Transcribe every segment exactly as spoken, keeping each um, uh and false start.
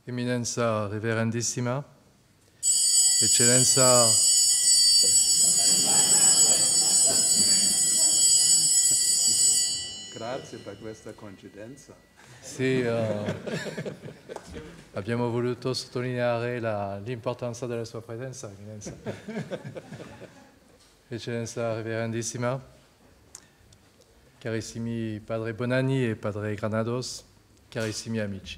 Eminenza Reverendissima, Eccellenza Grazie per questa coincidenza. Sì, uh, abbiamo voluto sottolineare l'importanza della sua presenza, Eminenza. Eccellenza Reverendissima, carissimi Padre Bonanni e Padre Granados, carissimi amici.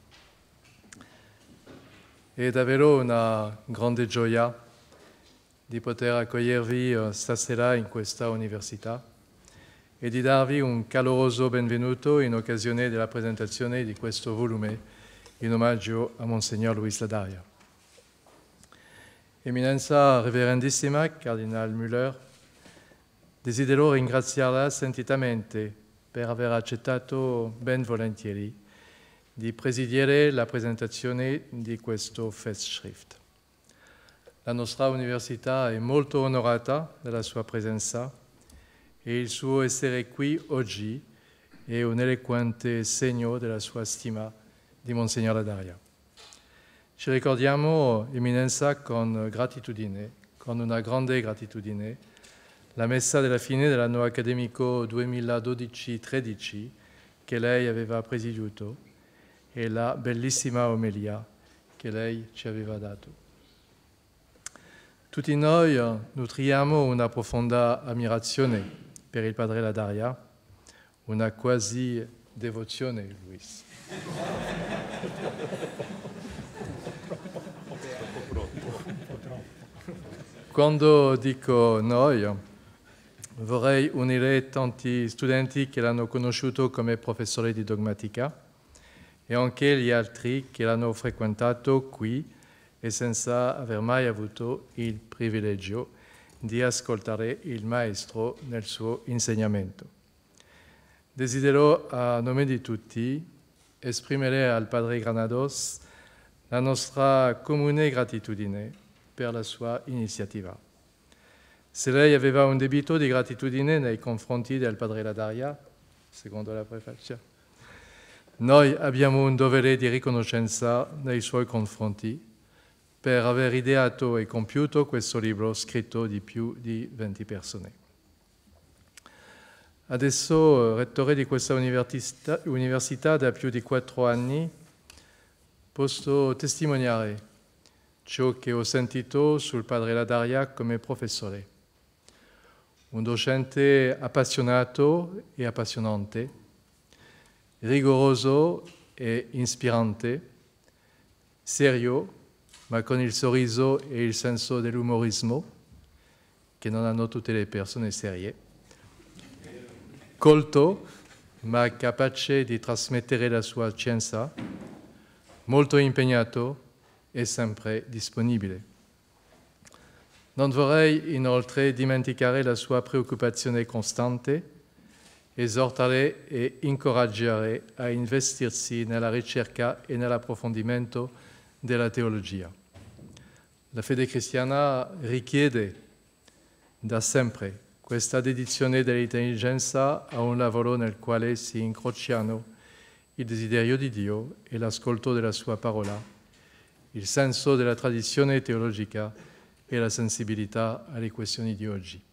È davvero una grande gioia di poter accogliervi stasera in questa università e di darvi un caloroso benvenuto in occasione della presentazione di questo volume in omaggio a Monsignor Luis Ladaria. Eminenza Reverendissima Cardinal Müller, desidero ringraziarla sentitamente per aver accettato ben volentieri di presidiare la presentazione di questo Festschrift. La nostra università è molto onorata della sua presenza e il suo essere qui oggi è un eloquente segno della sua stima di Monsignor Ladaria. Ci ricordiamo, Eminenza, con gratitudine, con una grande gratitudine, la messa della fine dell'anno accademico duemiladodici tredici che lei aveva presieduto e la bellissima omelia che lei ci aveva dato. Tutti noi nutriamo una profonda ammirazione per il Padre Ladaria, una quasi devozione, Luis. Quando dico noi, vorrei unire tanti studenti che l'hanno conosciuto come professore di dogmatica e anche gli altri che l'hanno frequentato qui e senza aver mai avuto il privilegio di ascoltare il Maestro nel suo insegnamento. Desidero, a nome di tutti, esprimere al Padre Granados la nostra comune gratitudine per la sua iniziativa. Se lei aveva un debito di gratitudine nei confronti del Padre Ladaria, secondo la prefazione, noi abbiamo un dovere di riconoscenza nei suoi confronti per aver ideato e compiuto questo libro scritto di più di venti persone. Adesso, rettore di questa università, università da più di quattro anni, posso testimoniare ciò che ho sentito sul Padre Ladaria come professore. Un docente appassionato e appassionante, rigoroso e ispirante, serio, ma con il sorriso e il senso dell'umorismo, che non hanno tutte le persone serie, colto, ma capace di trasmettere la sua scienza, molto impegnato e sempre disponibile. Non vorrei inoltre dimenticare la sua preoccupazione costante, esortare e incoraggiare a investirsi nella ricerca e nell'approfondimento della teologia. La fede cristiana richiede da sempre questa dedizione dell'intelligenza a un lavoro nel quale si incrociano il desiderio di Dio e l'ascolto della sua parola, il senso della tradizione teologica e la sensibilità alle questioni di oggi.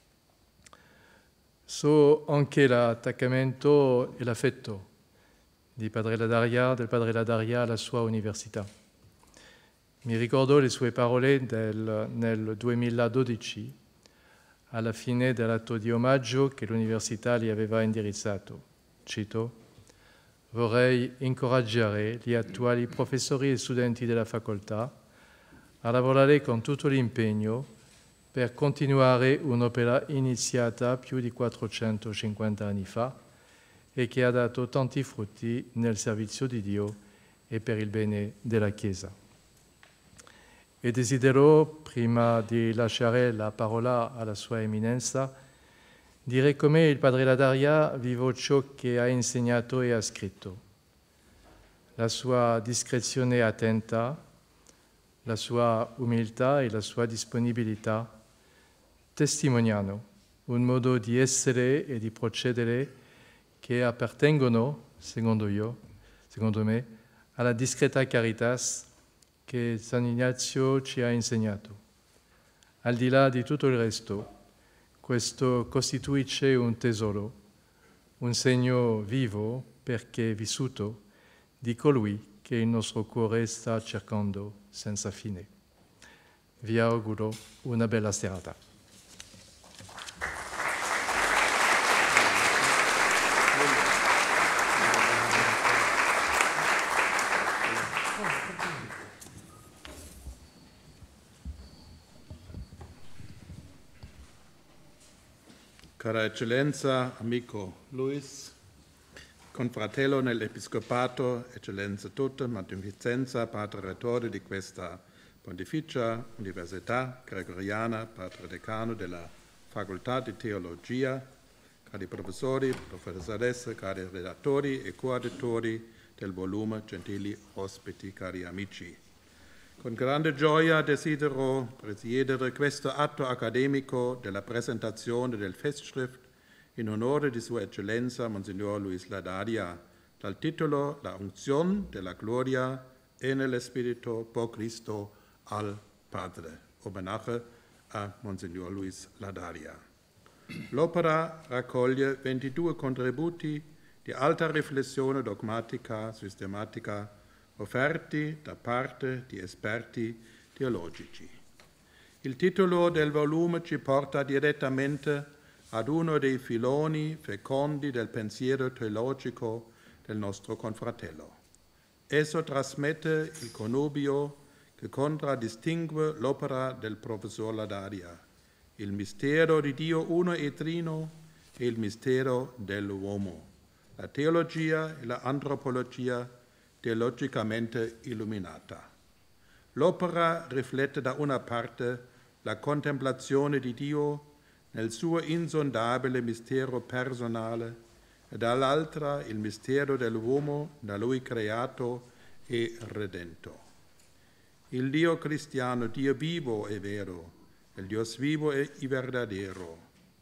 So anche l'attaccamento e l'affetto di Padre Ladaria, del Padre Ladaria alla sua università. Mi ricordo le sue parole del, nel duemiladodici, alla fine dell'atto di omaggio che l'università gli aveva indirizzato. Cito: vorrei incoraggiare gli attuali professori e studenti della facoltà a lavorare con tutto l'impegno per continuare un'opera iniziata più di quattrocentocinquanta anni fa e che ha dato tanti frutti nel servizio di Dio e per il bene della Chiesa. E desidero, prima di lasciare la parola alla sua Eminenza, dire come il Padre Ladaria vivo ciò che ha insegnato e ha scritto. La sua discrezione attenta, la sua umiltà e la sua disponibilità testimoniano un modo di essere e di procedere che appartengono, secondo io, secondo me, alla discreta caritas che San Ignazio ci ha insegnato. Al di là di tutto il resto, questo costituisce un tesoro, un segno vivo perché vissuto di colui che il nostro cuore sta cercando senza fine. Vi auguro una bella serata. Cara Eccellenza, amico Luis, confratello nell'Episcopato, Eccellenza tutta, Magnificenza, Padre Rettore di questa Pontificia Università Gregoriana, Padre Decano della Facoltà di Teologia, cari professori, professoresse, cari redattori e coadiutori del volume, gentili ospiti, cari amici. Con grande gioia desidero presiedere questo atto accademico della presentazione del Festschrift in onore di Sua Eccellenza Monsignor Luis Ladaria, dal titolo La unzione della gloria e nell'Espirito por Cristo al Padre, omaggio a Monsignor Luis Ladaria. L'opera raccoglie ventidue contributi di alta riflessione dogmatica, sistematica, offerti da parte di esperti teologici. Il titolo del volume ci porta direttamente ad uno dei filoni fecondi del pensiero teologico del nostro confratello. Esso trasmette il connubio che contraddistingue l'opera del professor Ladaria, il mistero di Dio uno e trino e il mistero dell'uomo, la teologia e l'antropologia teologicamente illuminata. L'opera riflette da una parte la contemplazione di Dio nel suo insondabile mistero personale e dall'altra il mistero dell'uomo da lui creato e redento. Il Dio cristiano, Dio vivo e vero, il Dios vivo e verdadero,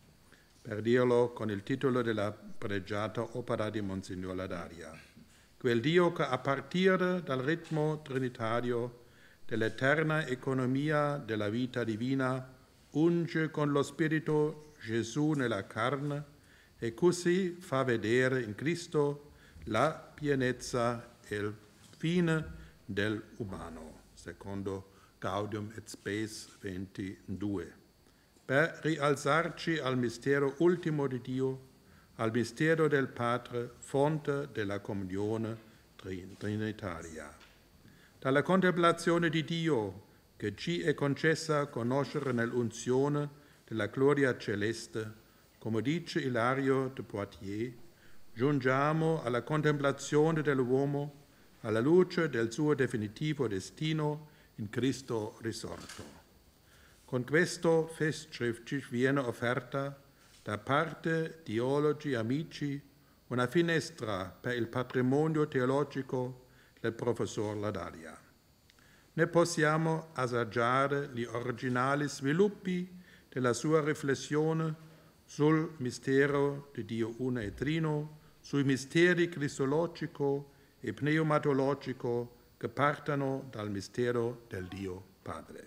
per dirlo con il titolo della pregiata opera di Monsignor Ladaria. Quel Dio che a partire dal ritmo trinitario dell'eterna economia della vita divina unge con lo Spirito Gesù nella carne e così fa vedere in Cristo la pienezza e il fine dell'umano, secondo Gaudium et Spes ventidue, per rialzarci al mistero ultimo di Dio, al mistero del Padre, fonte della comunione trinitaria. Dalla contemplazione di Dio, che ci è concessa conoscere nell'unzione della gloria celeste, come dice Ilario de Poitiers, giungiamo alla contemplazione dell'uomo alla luce del suo definitivo destino in Cristo risorto. Con questo Festschrift ci viene offerta da parte di teologi amici una finestra per il patrimonio teologico del professor Ladaria. Ne possiamo assaggiare gli originali sviluppi della sua riflessione sul mistero di Dio uno e trino, sui misteri cristologico e pneumatologico che partono dal mistero del Dio Padre.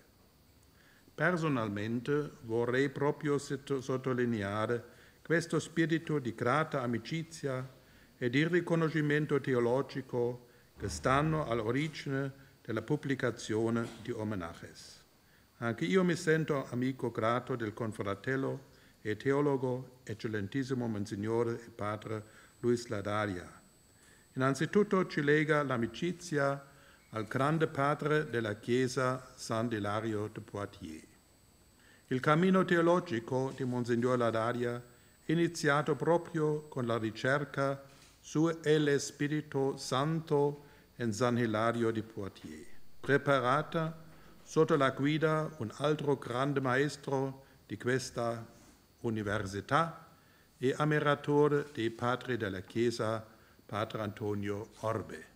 Personalmente vorrei proprio sottolineare questo spirito di grata amicizia e di riconoscimento teologico che stanno all'origine della pubblicazione di Homenajes. Anche io mi sento amico grato del confratello e teologo eccellentissimo Monsignore e Padre Luis Ladaria. Innanzitutto ci lega l'amicizia al grande padre della Chiesa San Ilario de Poitiers. Il cammino teologico di Monsignor Ladaria è iniziato proprio con la ricerca su El Spirito Santo in San Ilario di Poitiers, preparata sotto la guida un altro grande maestro di questa università e ammiratore dei padri della Chiesa, Padre Antonio Orbe.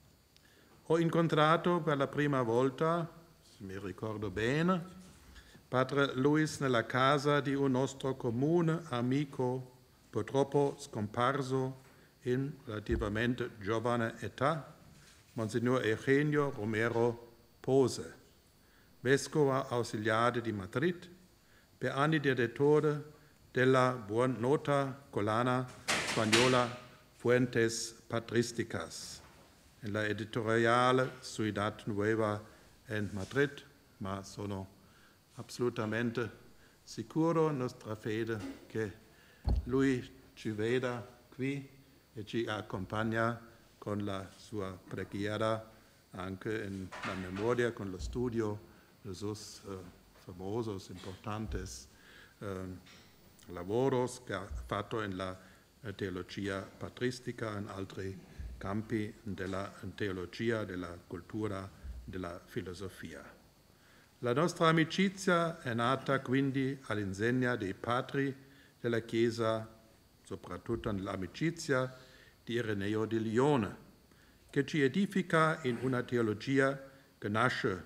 Ho incontrato per la prima volta, se mi ricordo bene, Padre Luis nella casa di un nostro comune amico, purtroppo scomparso in relativamente giovane età, Monsignor Eugenio Romero Pose, vescovo ausiliare di Madrid, per anni direttore della buon nota collana spagnola Fuentes Patrísticas, nella editoriale Ciudad Nueva in Madrid, ma sono assolutamente sicuro nostra fede che lui ci veda qui e ci accompagna con la sua preghiera anche in la memoria, con lo studio de sus uh, famosos, importantes uh, lavoros che ha fatto in la teologia patristica e in altri campi della teologia, della cultura, della filosofia. La nostra amicizia è nata quindi all'insegna dei padri della Chiesa, soprattutto nell'amicizia di Ireneo di Lione, che ci edifica in una teologia che nasce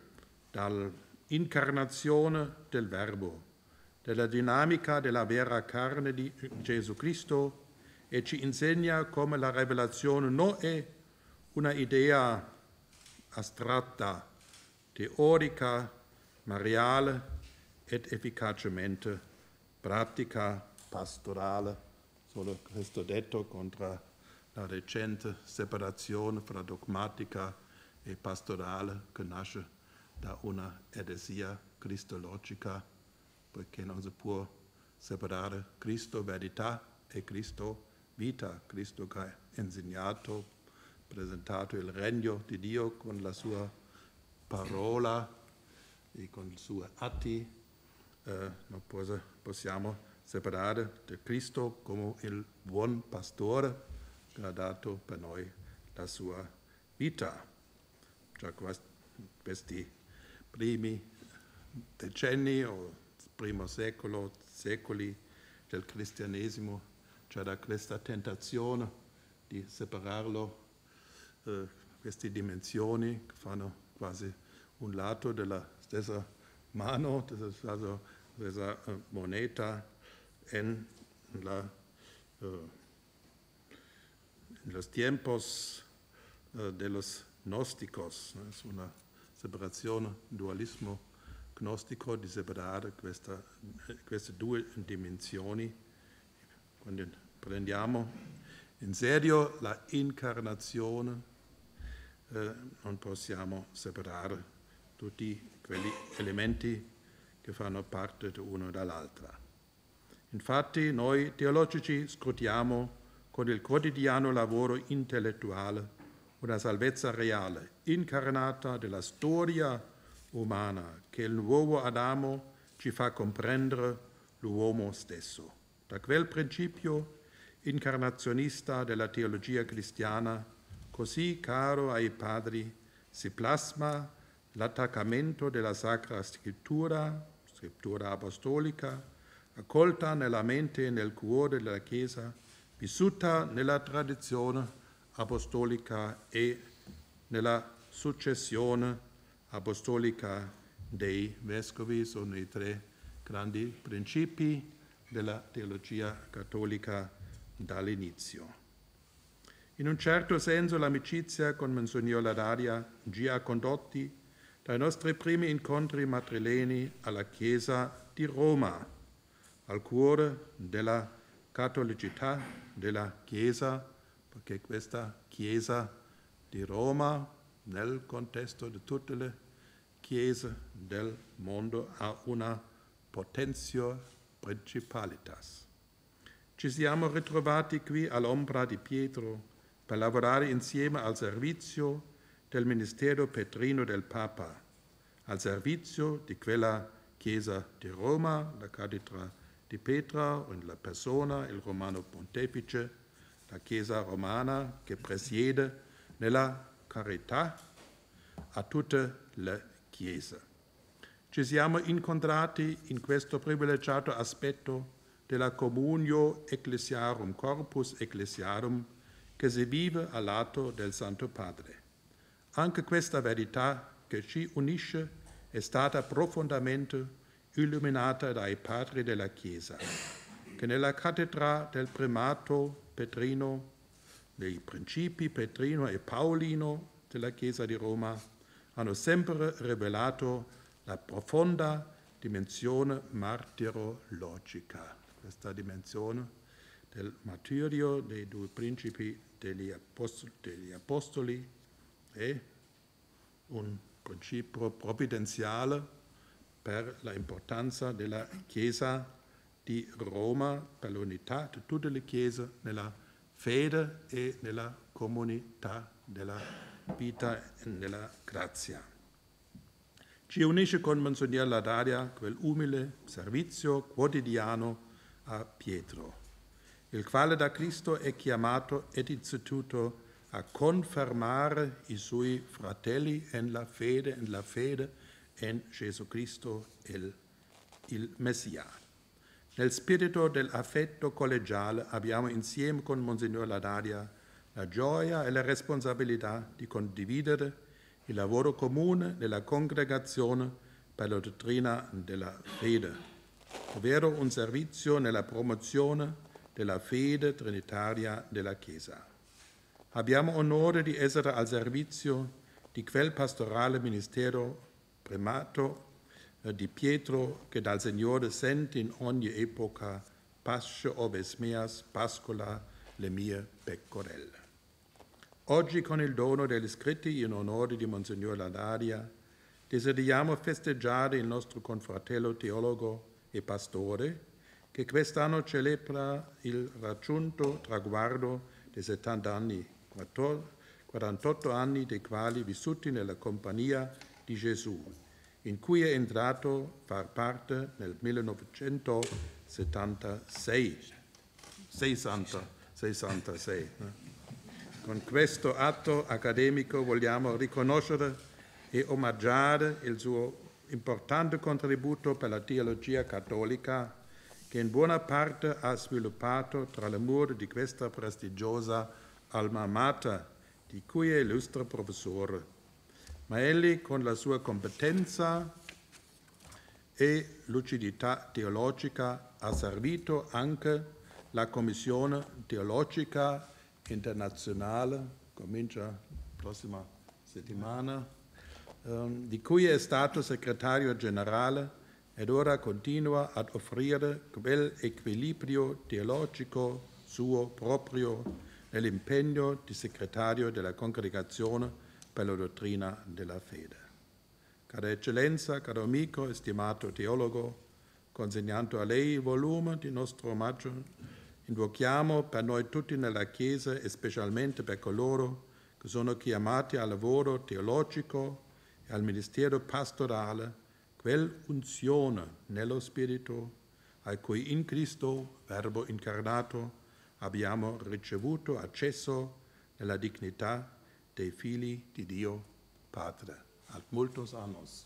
dall'incarnazione del Verbo, della dinamica della vera carne di Gesù Cristo e ci insegna come la rivelazione non è una idea astratta, teorica, ma reale ed efficacemente pratica, pastorale. Solo questo detto contro la recente separazione fra dogmatica e pastorale che nasce da una eresia cristologica, poiché non si può separare Cristo verità e Cristo vita, Cristo che ha insegnato, presentato il regno di Dio con la sua parola e con i suoi atti, eh, non possiamo separare da Cristo come il buon pastore che ha dato per noi la sua vita. Già questi primi decenni o primo secolo, secoli del cristianesimo, c'era questa tentazione di separarlo, eh, queste dimensioni che fanno quasi un lato della stessa mano, della stessa uh, moneta, en la, uh, en los tiempos uh, de los gnósticos. ¿No? Es una separazione, un dualismo gnostico di separare questa, queste due dimensioni. Quando prendiamo in serio la incarnazione, eh, non possiamo separare tutti quegli elementi che fanno parte l'uno dall'altra. Infatti noi teologici scrutiamo con il quotidiano lavoro intellettuale una salvezza reale, incarnata della storia umana, che il nuovo Adamo ci fa comprendere l'uomo stesso. Da quel principio incarnazionista della teologia cristiana, così caro ai padri, si plasma l'attaccamento della Sacra Scrittura, scrittura apostolica, accolta nella mente e nel cuore della Chiesa, vissuta nella tradizione apostolica e nella successione apostolica dei vescovi. Sono i tre grandi principi della teologia cattolica dall'inizio. In un certo senso l'amicizia con Monsignor Ladaria ci ha condotti dai nostri primi incontri madrileni alla Chiesa di Roma, al cuore della cattolicità della Chiesa, perché questa Chiesa di Roma, nel contesto di tutte le chiese del mondo, ha una potentio principalitas. Ci siamo ritrovati qui all'ombra di Pietro per lavorare insieme al servizio del ministero petrino del Papa, al servizio di quella Chiesa di Roma, la cattedra di Petra, in la persona il Romano Pontefice, la Chiesa romana che presiede nella carità a tutte le Chiese. Ci siamo incontrati in questo privilegiato aspetto della communio ecclesiarum, corpus ecclesiarum, che si vive al lato del Santo Padre. Anche questa verità che ci unisce è stata profondamente illuminata dai padri della Chiesa, che nella cattedra del primato petrino, dei principi petrino e paolino, della Chiesa di Roma hanno sempre rivelato la profonda dimensione martirologica, questa dimensione del martirio dei due principi degli apostoli, degli apostoli è un principio provvidenziale per l'importanza della Chiesa di Roma, per l'unità di tutte le Chiese nella fede e nella comunità della vita e nella grazia. Ci unisce con Monsignor Ladaria quel umile servizio quotidiano a Pietro, il quale da Cristo è chiamato ed istituto a confermare i suoi fratelli nella fede, nella fede in Gesù Cristo il, il Messia. Nel spirito dell'affetto collegiale abbiamo insieme con Monsignor Ladaria la gioia e la responsabilità di condividere il lavoro comune della congregazione per la dottrina della fede, ovvero un servizio nella promozione della fede trinitaria della Chiesa. Abbiamo onore di essere al servizio di quel pastorale ministero primato eh, di Pietro che dal Signore sente in ogni epoca: pasce oves meas, pascola le mie pecorelle. Oggi, con il dono degli scritti in onore di Monsignor Ladaria, desideriamo festeggiare il nostro confratello teologo e pastore, che quest'anno celebra il raggiunto traguardo di settanta anni, quarantotto anni dei quali vissuti nella compagnia di Gesù, in cui è entrato a far parte nel millenovecentosettantasei. sessanta, sessantasei. Con questo atto accademico vogliamo riconoscere e omaggiare il suo importante contributo per la teologia cattolica, che in buona parte ha sviluppato tra le mura di questa prestigiosa alma mater, di cui è illustre professore. Ma egli, con la sua competenza e lucidità teologica, ha servito anche la Commissione Teologica Internazionale, comincia la prossima settimana, ehm, di cui è stato segretario generale ed ora continua ad offrire quell'equilibrio teologico suo proprio nell'impegno di segretario della Congregazione per la dottrina della fede. Cara Eccellenza, caro amico e stimato teologo, consegnando a lei il volume di nostro omaggio, invochiamo per noi tutti nella Chiesa e specialmente per coloro che sono chiamati al lavoro teologico e al ministero pastorale quell'unzione nello Spirito a cui in Cristo, Verbo incarnato, abbiamo ricevuto accesso nella dignità dei figli di Dio Padre. Ad multos annos.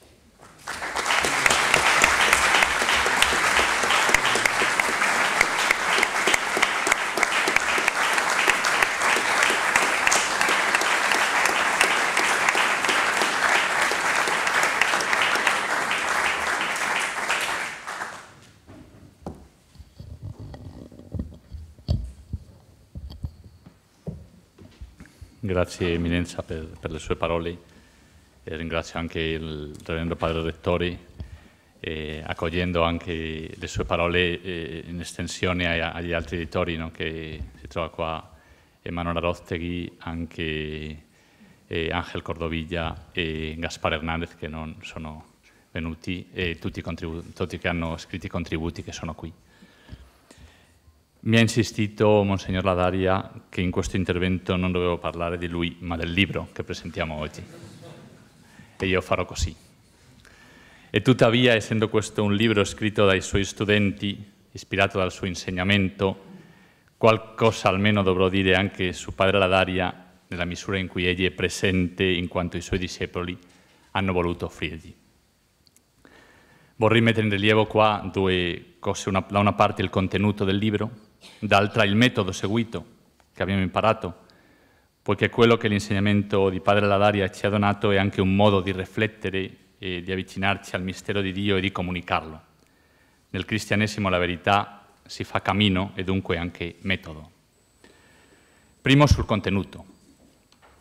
Grazie Eminenza per, per le sue parole e ringrazio anche il Reverendo Padre Rettore, eh, accogliendo anche le sue parole eh, in estensione ai, agli altri editori, no, che si trova qua, Emanuela Rosteghi, anche eh, Angel Cordoviglia e Gaspar Hernandez, che non sono venuti, e tutti, i contribu- tutti che hanno scritto i contributi che sono qui. Mi ha insistito Monsignor Ladaria che in questo intervento non dovevo parlare di lui, ma del libro che presentiamo oggi. E io farò così. E tuttavia, essendo questo un libro scritto dai suoi studenti, ispirato dal suo insegnamento, qualcosa almeno dovrò dire anche su Padre Ladaria, nella misura in cui egli è presente in quanto i suoi discepoli hanno voluto offrirgli. Vorrei mettere in rilievo qua due cose, una, da una parte il contenuto del libro, d'altra il metodo seguito che abbiamo imparato, poiché quello che l'insegnamento di Padre Ladaria ci ha donato è anche un modo di riflettere e di avvicinarci al mistero di Dio e di comunicarlo. Nel cristianesimo la verità si fa cammino e dunque anche metodo. Primo sul contenuto.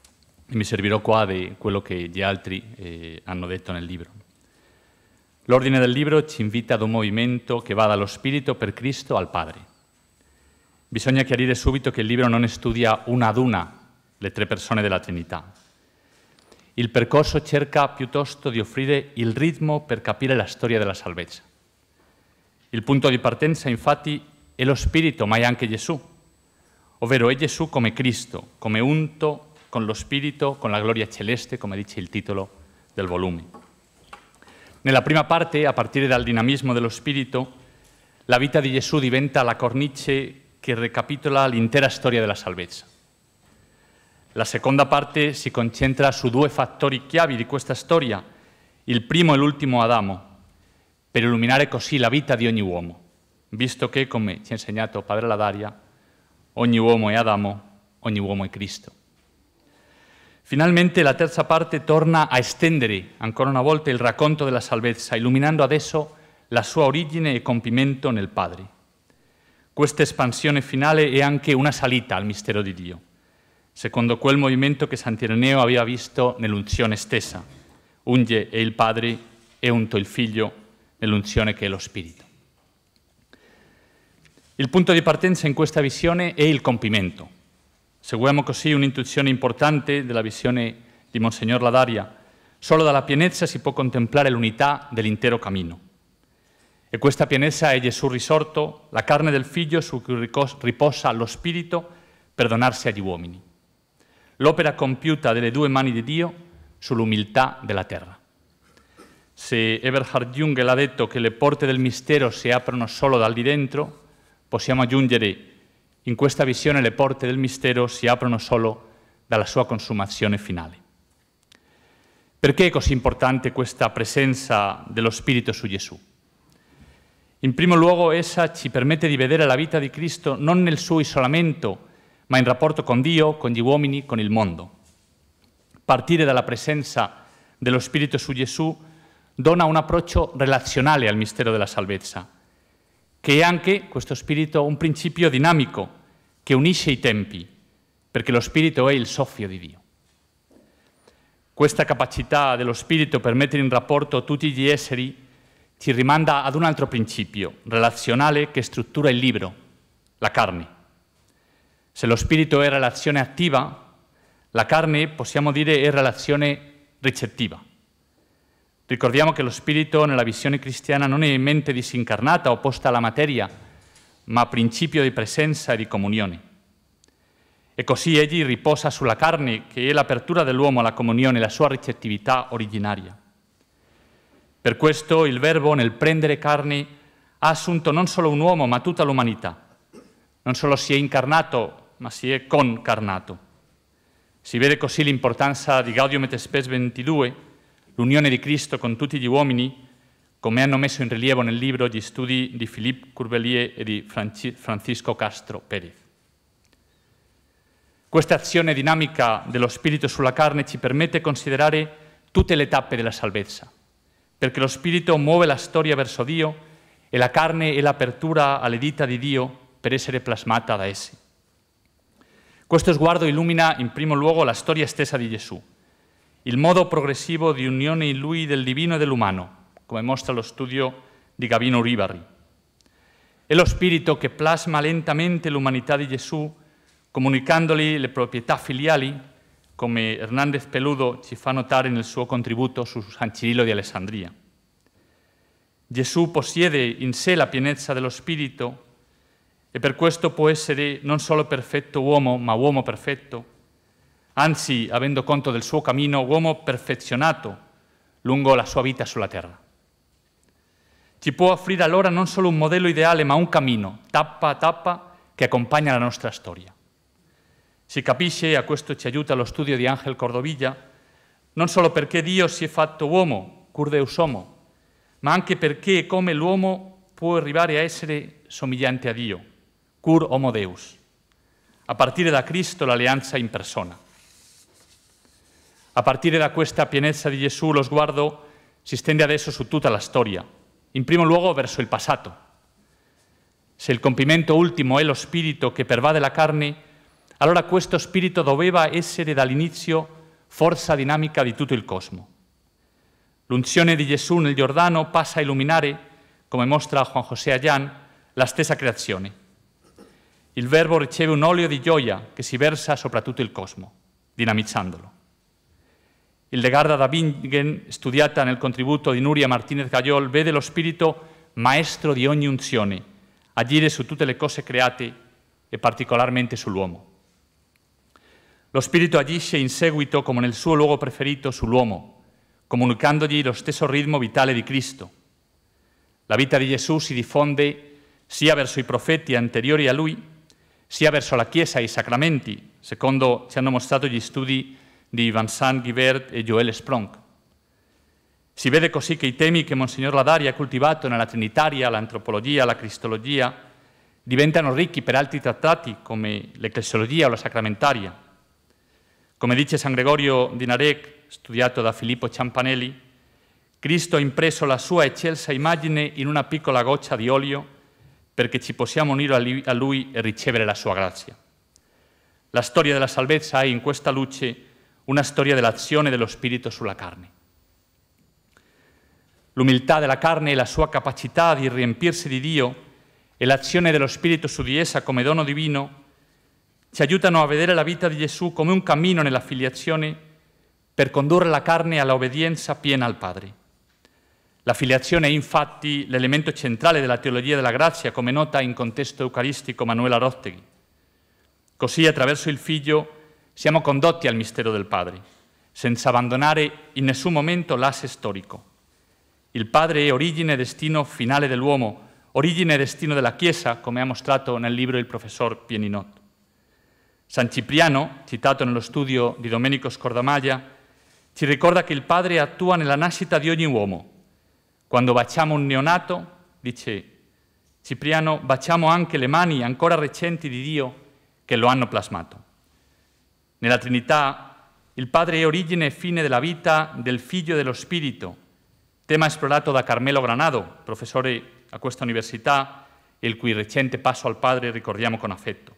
e mi servirò qua di quello che gli altri eh, hanno detto nel libro. L'ordine del libro ci invita ad un movimento che va dallo Spirito per Cristo al Padre. Bisogna chiarire subito che il libro non studia una ad una le tre persone della Trinità. Il percorso cerca piuttosto di offrire il ritmo per capire la storia della salvezza. Il punto di partenza, infatti, è lo Spirito, ma è anche Gesù, ovvero è Gesù come Cristo, come unto con lo Spirito, con la gloria celeste, come dice il titolo del volume. Nella prima parte, a partire dal dinamismo dello Spirito, la vita di Gesù diventa la cornice che recapitola l'intera storia della salvezza. La seconda parte si concentra su due fattori chiavi di questa storia, il primo e l'ultimo Adamo, per illuminare così la vita di ogni uomo, visto che, come ci ha insegnato Padre Ladaria, ogni uomo è Adamo, ogni uomo è Cristo. Finalmente la terza parte torna a estendere ancora una volta il racconto della salvezza, illuminando adesso la sua origine e compimento nel Padre. Questa espansione finale è anche una salita al mistero di Dio, secondo quel movimento che Sant'Ireneo aveva visto nell'unzione stessa. Unge è il Padre e unto il Figlio nell'unzione che è lo Spirito. Il punto di partenza in questa visione è il compimento. Seguiamo così un'intuizione importante della visione di Monsignor Ladaria. Solo dalla pienezza si può contemplare l'unità dell'intero cammino. E questa pienezza è Gesù risorto, la carne del Figlio su cui riposa lo Spirito per donarsi agli uomini. L'opera compiuta delle due mani di Dio sull'umiltà della terra. Se Eberhard Jungel ha detto che le porte del mistero si aprono solo dal di dentro, possiamo aggiungere in questa visione le porte del mistero si aprono solo dalla sua consumazione finale. Perché è così importante questa presenza dello Spirito su Gesù? In primo luogo, essa ci permette di vedere la vita di Cristo non nel suo isolamento, ma in rapporto con Dio, con gli uomini, con il mondo. Partire dalla presenza dello Spirito su Gesù dona un approccio relazionale al mistero della salvezza, che è anche, questo Spirito, un principio dinamico che unisce i tempi, perché lo Spirito è il soffio di Dio. Questa capacità dello Spirito per mettere in rapporto tutti gli esseri ci rimanda ad un altro principio relazionale che struttura il libro, la carne. Se lo Spirito è relazione attiva, la carne, possiamo dire, è relazione ricettiva. Ricordiamo che lo Spirito nella visione cristiana non è mente disincarnata opposta alla materia, ma principio di presenza e di comunione. E così egli riposa sulla carne, che è l'apertura dell'uomo alla comunione, la sua ricettività originaria. Per questo il Verbo, nel prendere carne, ha assunto non solo un uomo, ma tutta l'umanità. Non solo si è incarnato, ma si è concarnato. Si vede così l'importanza di Gaudium et Spes ventidue, l'unione di Cristo con tutti gli uomini, come hanno messo in rilievo nel libro gli studi di Philippe Courbelier e di Francisco Castro Pérez. Questa azione dinamica dello Spirito sulla carne ci permette di considerare tutte le tappe della salvezza, perché lo Spirito muove la storia verso Dio e la carne è l'apertura alle dita di Dio per essere plasmata da essi. Questo sguardo illumina in primo luogo la storia stessa di Gesù, il modo progressivo di unione in Lui del divino e dell'umano, come mostra lo studio di Gavino Uribarri. È lo Spirito che plasma lentamente l'umanità di Gesù, comunicandogli le proprietà filiali, come Hernández Peludo ci fa notare nel suo contributo su San Cirillo di Alessandria. Gesù possiede in sé la pienezza dello Spirito e per questo può essere non solo perfetto uomo, ma uomo perfetto, anzi, avendo conto del suo cammino, uomo perfezionato lungo la sua vita sulla terra. Ci può offrire allora non solo un modello ideale, ma un cammino, tappa a tappa, che accompagna la nostra storia. Si capisce, a questo ci aiuta lo studio di Ángel Cordovilla, non solo perché Dio si è fatto uomo, cur deus homo, ma anche perché e come l'uomo può arrivare a essere somigliante a Dio, cur homo deus, a partire da Cristo l'alleanza in persona. A partire da questa pienezza di Gesù, lo sguardo si stende adesso su tutta la storia, in primo luogo verso il passato. Se il compimento ultimo è lo Spirito che pervade la carne, allora questo Spirito doveva essere dall'inizio forza dinamica di tutto il cosmo. L'unzione di Gesù nel Giordano passa a illuminare, come mostra Juan José Ayán, la stessa creazione. Il Verbo riceve un olio di gioia che si versa sopra tutto il cosmo, dinamizzandolo. Hildegarda da Bingen, studiata nel contributo di Nuria Martinez Gayol, vede lo Spirito maestro di ogni unzione, agire su tutte le cose create e particolarmente sull'uomo. Lo Spirito agisce in seguito, come nel suo luogo preferito, sull'uomo, comunicandogli lo stesso ritmo vitale di Cristo. La vita di Gesù si diffonde sia verso i profeti anteriori a lui, sia verso la Chiesa e i sacramenti, secondo ci hanno mostrato gli studi di Vincent Guibert e Joël Spronck. Si vede così che i temi che Monsignor Ladari ha coltivato nella Trinitaria, l'antropologia, la cristologia, diventano ricchi per altri trattati come l'ecclesiologia o la sacramentaria. Come dice San Gregorio di Narek, studiato da Filippo Ciampanelli, Cristo ha impresso la sua eccelsa immagine in una piccola goccia di olio perché ci possiamo unire a Lui e ricevere la sua grazia. La storia della salvezza è in questa luce una storia dell'azione dello Spirito sulla carne. L'umiltà della carne e la sua capacità di riempirsi di Dio e l'azione dello Spirito su di essa come dono divino ci aiutano a vedere la vita di Gesù come un cammino nella filiazione per condurre la carne all'obbedienza piena al Padre. La filiazione è infatti l'elemento centrale della teologia della grazia, come nota in contesto eucaristico Manuela Rotteghi. Così, attraverso il Figlio, siamo condotti al mistero del Padre, senza abbandonare in nessun momento l'asse storico. Il Padre è origine e destino finale dell'uomo, origine e destino della Chiesa, come ha mostrato nel libro il professor Pieninot. San Cipriano, citato nello studio di Domenico Scordamaglia, ci ricorda che il Padre attua nella nascita di ogni uomo. Quando baciamo un neonato, dice Cipriano, baciamo anche le mani ancora recenti di Dio che lo hanno plasmato. Nella Trinità, il Padre è origine e fine della vita del Figlio e dello Spirito, tema esplorato da Carmelo Granado, professore a questa università, e il cui recente passo al Padre ricordiamo con affetto.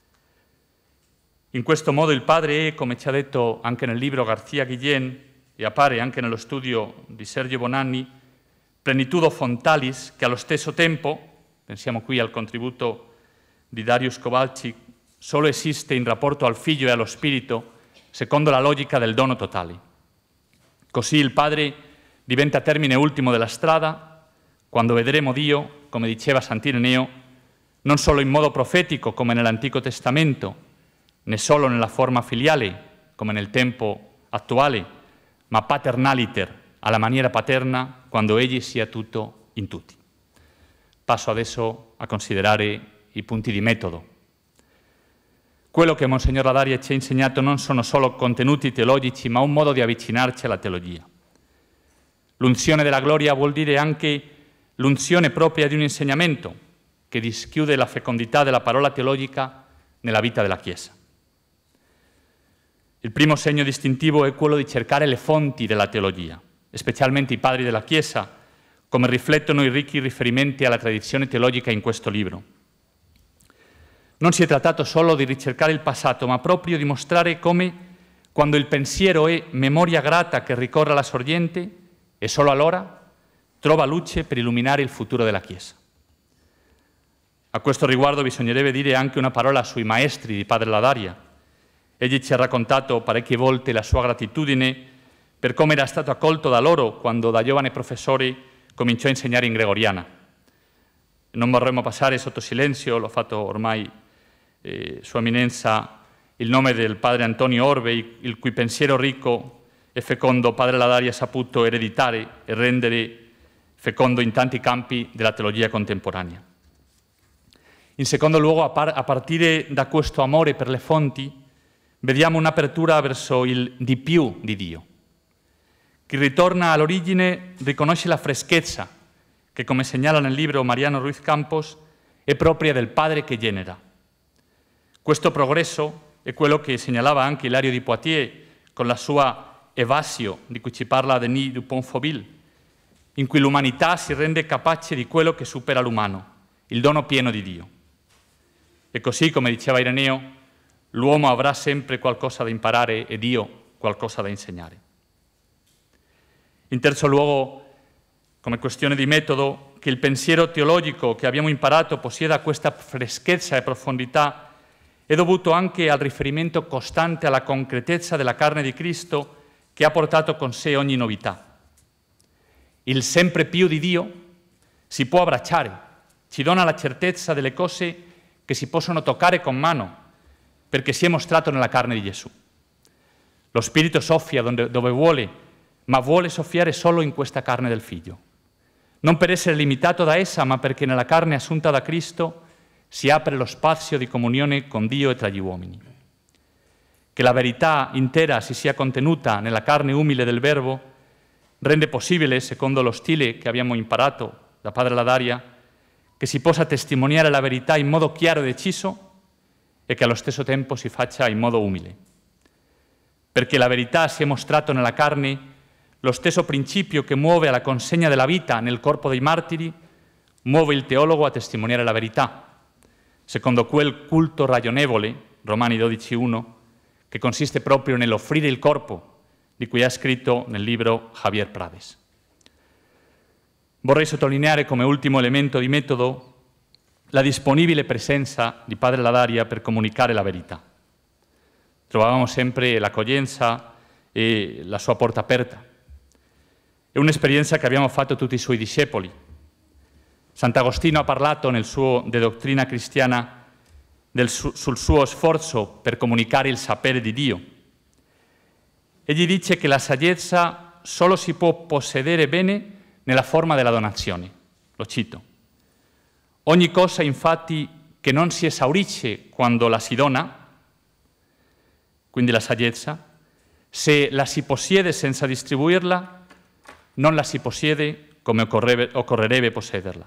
In questo modo il Padre è, come ci ha detto anche nel libro García Guillén, e appare anche nello studio di Sergio Bonanni, plenitudo fontalis, che allo stesso tempo, pensiamo qui al contributo di Darius Kowalczyk, solo esiste in rapporto al Figlio e allo Spirito, secondo la logica del dono totale. Così il Padre diventa termine ultimo della strada, quando vedremo Dio, come diceva Sant'Ireneo, non solo in modo profetico come nell'Antico Testamento, né solo nella forma filiale, come nel tempo attuale, ma paternaliter, alla maniera paterna, quando Egli sia tutto in tutti. Passo adesso a considerare i punti di metodo. Quello che Monsignor Ladari ci ha insegnato non sono solo contenuti teologici, ma un modo di avvicinarci alla teologia. L'unzione della gloria vuol dire anche l'unzione propria di un insegnamento che dischiude la fecondità della parola teologica nella vita della Chiesa. Il primo segno distintivo è quello di cercare le fonti della teologia, specialmente i padri della Chiesa, come riflettono i ricchi riferimenti alla tradizione teologica in questo libro. Non si è trattato solo di ricercare il passato, ma proprio di mostrare come, quando il pensiero è memoria grata che ricorre alla sorgente, e solo allora trova luce per illuminare il futuro della Chiesa. A questo riguardo bisognerebbe dire anche una parola sui maestri di Padre Ladaria. Egli ci ha raccontato parecchie volte la sua gratitudine per come era stato accolto da loro quando da giovane professore cominciò a insegnare in gregoriana. Non vorremmo passare sotto silenzio, l'ho fatto ormai eh, Sua Eminenza, il nome del padre Antonio Orbe, il cui pensiero ricco e fecondo Padre Ladaria ha saputo ereditare e rendere fecondo in tanti campi della teologia contemporanea. In secondo luogo, a, par a partire da questo amore per le fonti, vediamo un'apertura verso il di più di Dio. Chi ritorna all'origine riconosce la freschezza che, come segnala nel libro Mariano Ruiz Campos, è propria del Padre che genera. Questo progresso è quello che segnalava anche Ilario di Poitiers con la sua Evasio, di cui ci parla Denis Dupont-Fauville, in cui l'umanità si rende capace di quello che supera l'umano, il dono pieno di Dio. E così, come diceva Ireneo, l'uomo avrà sempre qualcosa da imparare e Dio qualcosa da insegnare. In terzo luogo, come questione di metodo, che il pensiero teologico che abbiamo imparato possieda questa freschezza e profondità è dovuto anche al riferimento costante alla concretezza della carne di Cristo che ha portato con sé ogni novità. Il sempre più di Dio si può abbracciare, ci dona la certezza delle cose che si possono toccare con mano, perché si è mostrato nella carne di Gesù. Lo Spirito soffia dove, dove vuole, ma vuole soffiare solo in questa carne del Figlio. Non per essere limitato da essa, ma perché nella carne assunta da Cristo si apre lo spazio di comunione con Dio e tra gli uomini. Che la verità intera si sia contenuta nella carne umile del Verbo rende possibile, secondo lo stile che abbiamo imparato da Padre Ladaria, che si possa testimoniare la verità in modo chiaro e deciso e che allo stesso tempo si faccia in modo umile. Perché la verità si è mostrato nella carne, lo stesso principio che muove alla consegna della vita nel corpo dei martiri muove il teologo a testimoniare la verità, secondo quel culto ragionevole, Romani dodici uno, che consiste proprio nell'offrire il corpo, di cui ha scritto nel libro Javier Prades. Vorrei sottolineare come ultimo elemento di metodo la disponibile presenza di Padre Ladaria per comunicare la verità. Trovavamo sempre l'accoglienza e la sua porta aperta. È un'esperienza che abbiamo fatto tutti i suoi discepoli. Sant'Agostino ha parlato nel suo De Dottrina Cristiana del su, sul suo sforzo per comunicare il sapere di Dio. Egli dice che la saggezza solo si può possedere bene nella forma della donazione. Lo cito. Ogni cosa, infatti, che non si esaurisce quando la si dona, quindi la saggezza, se la si possiede senza distribuirla, non la si possiede come occorrerebbe, occorrerebbe possederla.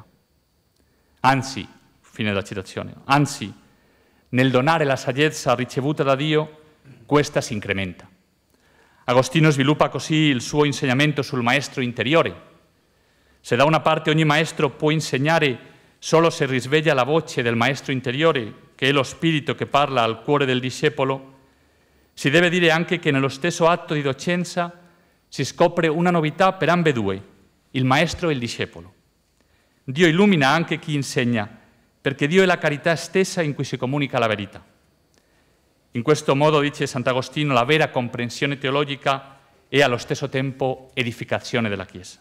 Anzi, fine della citazione, anzi, nel donare la saggezza ricevuta da Dio, questa si incrementa. Agostino sviluppa così il suo insegnamento sul maestro interiore. Se da una parte ogni maestro può insegnare solo se risveglia la voce del maestro interiore, che è lo spirito che parla al cuore del discepolo, si deve dire anche che nello stesso atto di docenza si scopre una novità per ambedue, il maestro e il discepolo. Dio illumina anche chi insegna, perché Dio è la carità stessa in cui si comunica la verità. In questo modo, dice Sant'Agostino, la vera comprensione teologica è allo stesso tempo edificazione della Chiesa.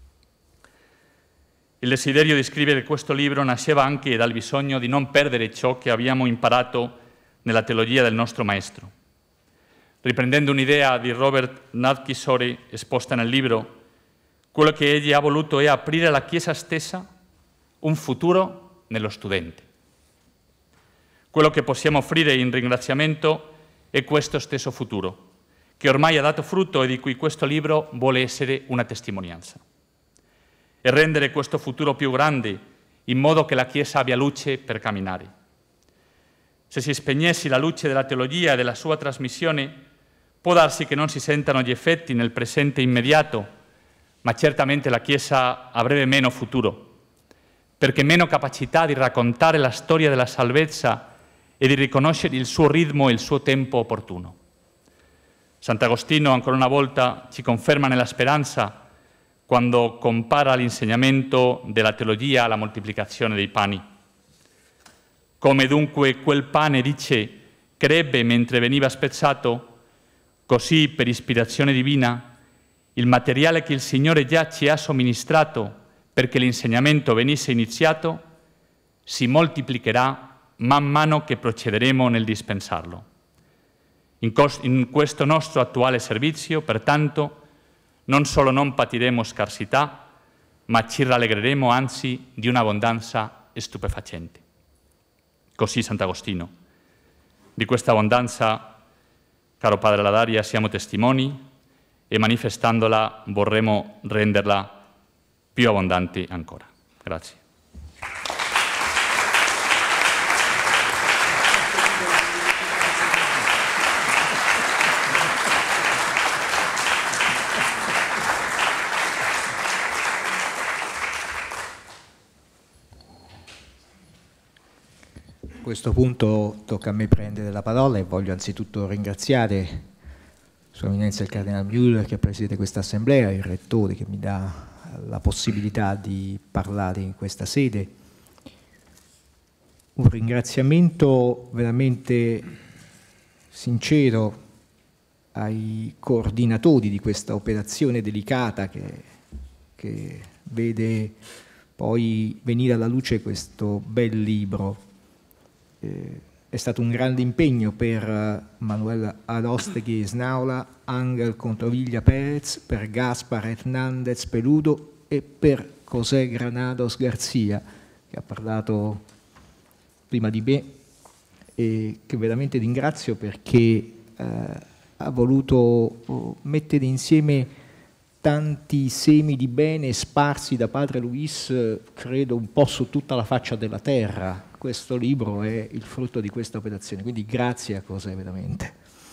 Il desiderio di scrivere questo libro nasceva anche dal bisogno di non perdere ciò che abbiamo imparato nella teologia del nostro maestro. Riprendendo un'idea di Robert Nadkisori esposta nel libro, quello che egli ha voluto è aprire alla Chiesa stessa un futuro nello studente. Quello che possiamo offrire in ringraziamento è questo stesso futuro, che ormai ha dato frutto e di cui questo libro vuole essere una testimonianza. E rendere questo futuro più grande, in modo che la Chiesa abbia luce per camminare. Se si spegnesse la luce della teologia e della sua trasmissione, può darsi che non si sentano gli effetti nel presente immediato, ma certamente la Chiesa avrebbe meno futuro, perché meno capacità di raccontare la storia della salvezza e di riconoscere il suo ritmo e il suo tempo opportuno. Sant'Agostino, ancora una volta, ci conferma nella speranza quando compara l'insegnamento della teologia alla moltiplicazione dei pani. Come dunque quel pane, dice, crebbe mentre veniva spezzato, così per ispirazione divina il materiale che il Signore già ci ha somministrato perché l'insegnamento venisse iniziato si moltiplicherà man mano che procederemo nel dispensarlo. In, in questo nostro attuale servizio, pertanto, non solo non patiremo scarsità, ma ci rallegreremo anzi di un'abbondanza stupefacente. Così Sant'Agostino. Di questa abbondanza, caro Padre Ladaria, siamo testimoni e manifestandola vorremmo renderla più abbondante ancora. Grazie. A questo punto tocca a me prendere la parola e voglio anzitutto ringraziare Sua Eminenza il Cardinale Müller che presiede questa assemblea, il Rettore che mi dà la possibilità di parlare in questa sede. Un ringraziamento veramente sincero ai coordinatori di questa operazione delicata che, che vede poi venire alla luce questo bel libro. Eh, è stato un grande impegno per Manuel Arostegui Snaula, Ángel Controvilla Pérez, per Gaspar Hernández Peludo e per José Granados Garcia, che ha parlato prima di me e che veramente ringrazio perché eh, ha voluto mettere insieme tanti semi di bene sparsi da padre Luis, credo un po' su tutta la faccia della terra. Questo libro è il frutto di questa operazione, quindi grazie a José veramente.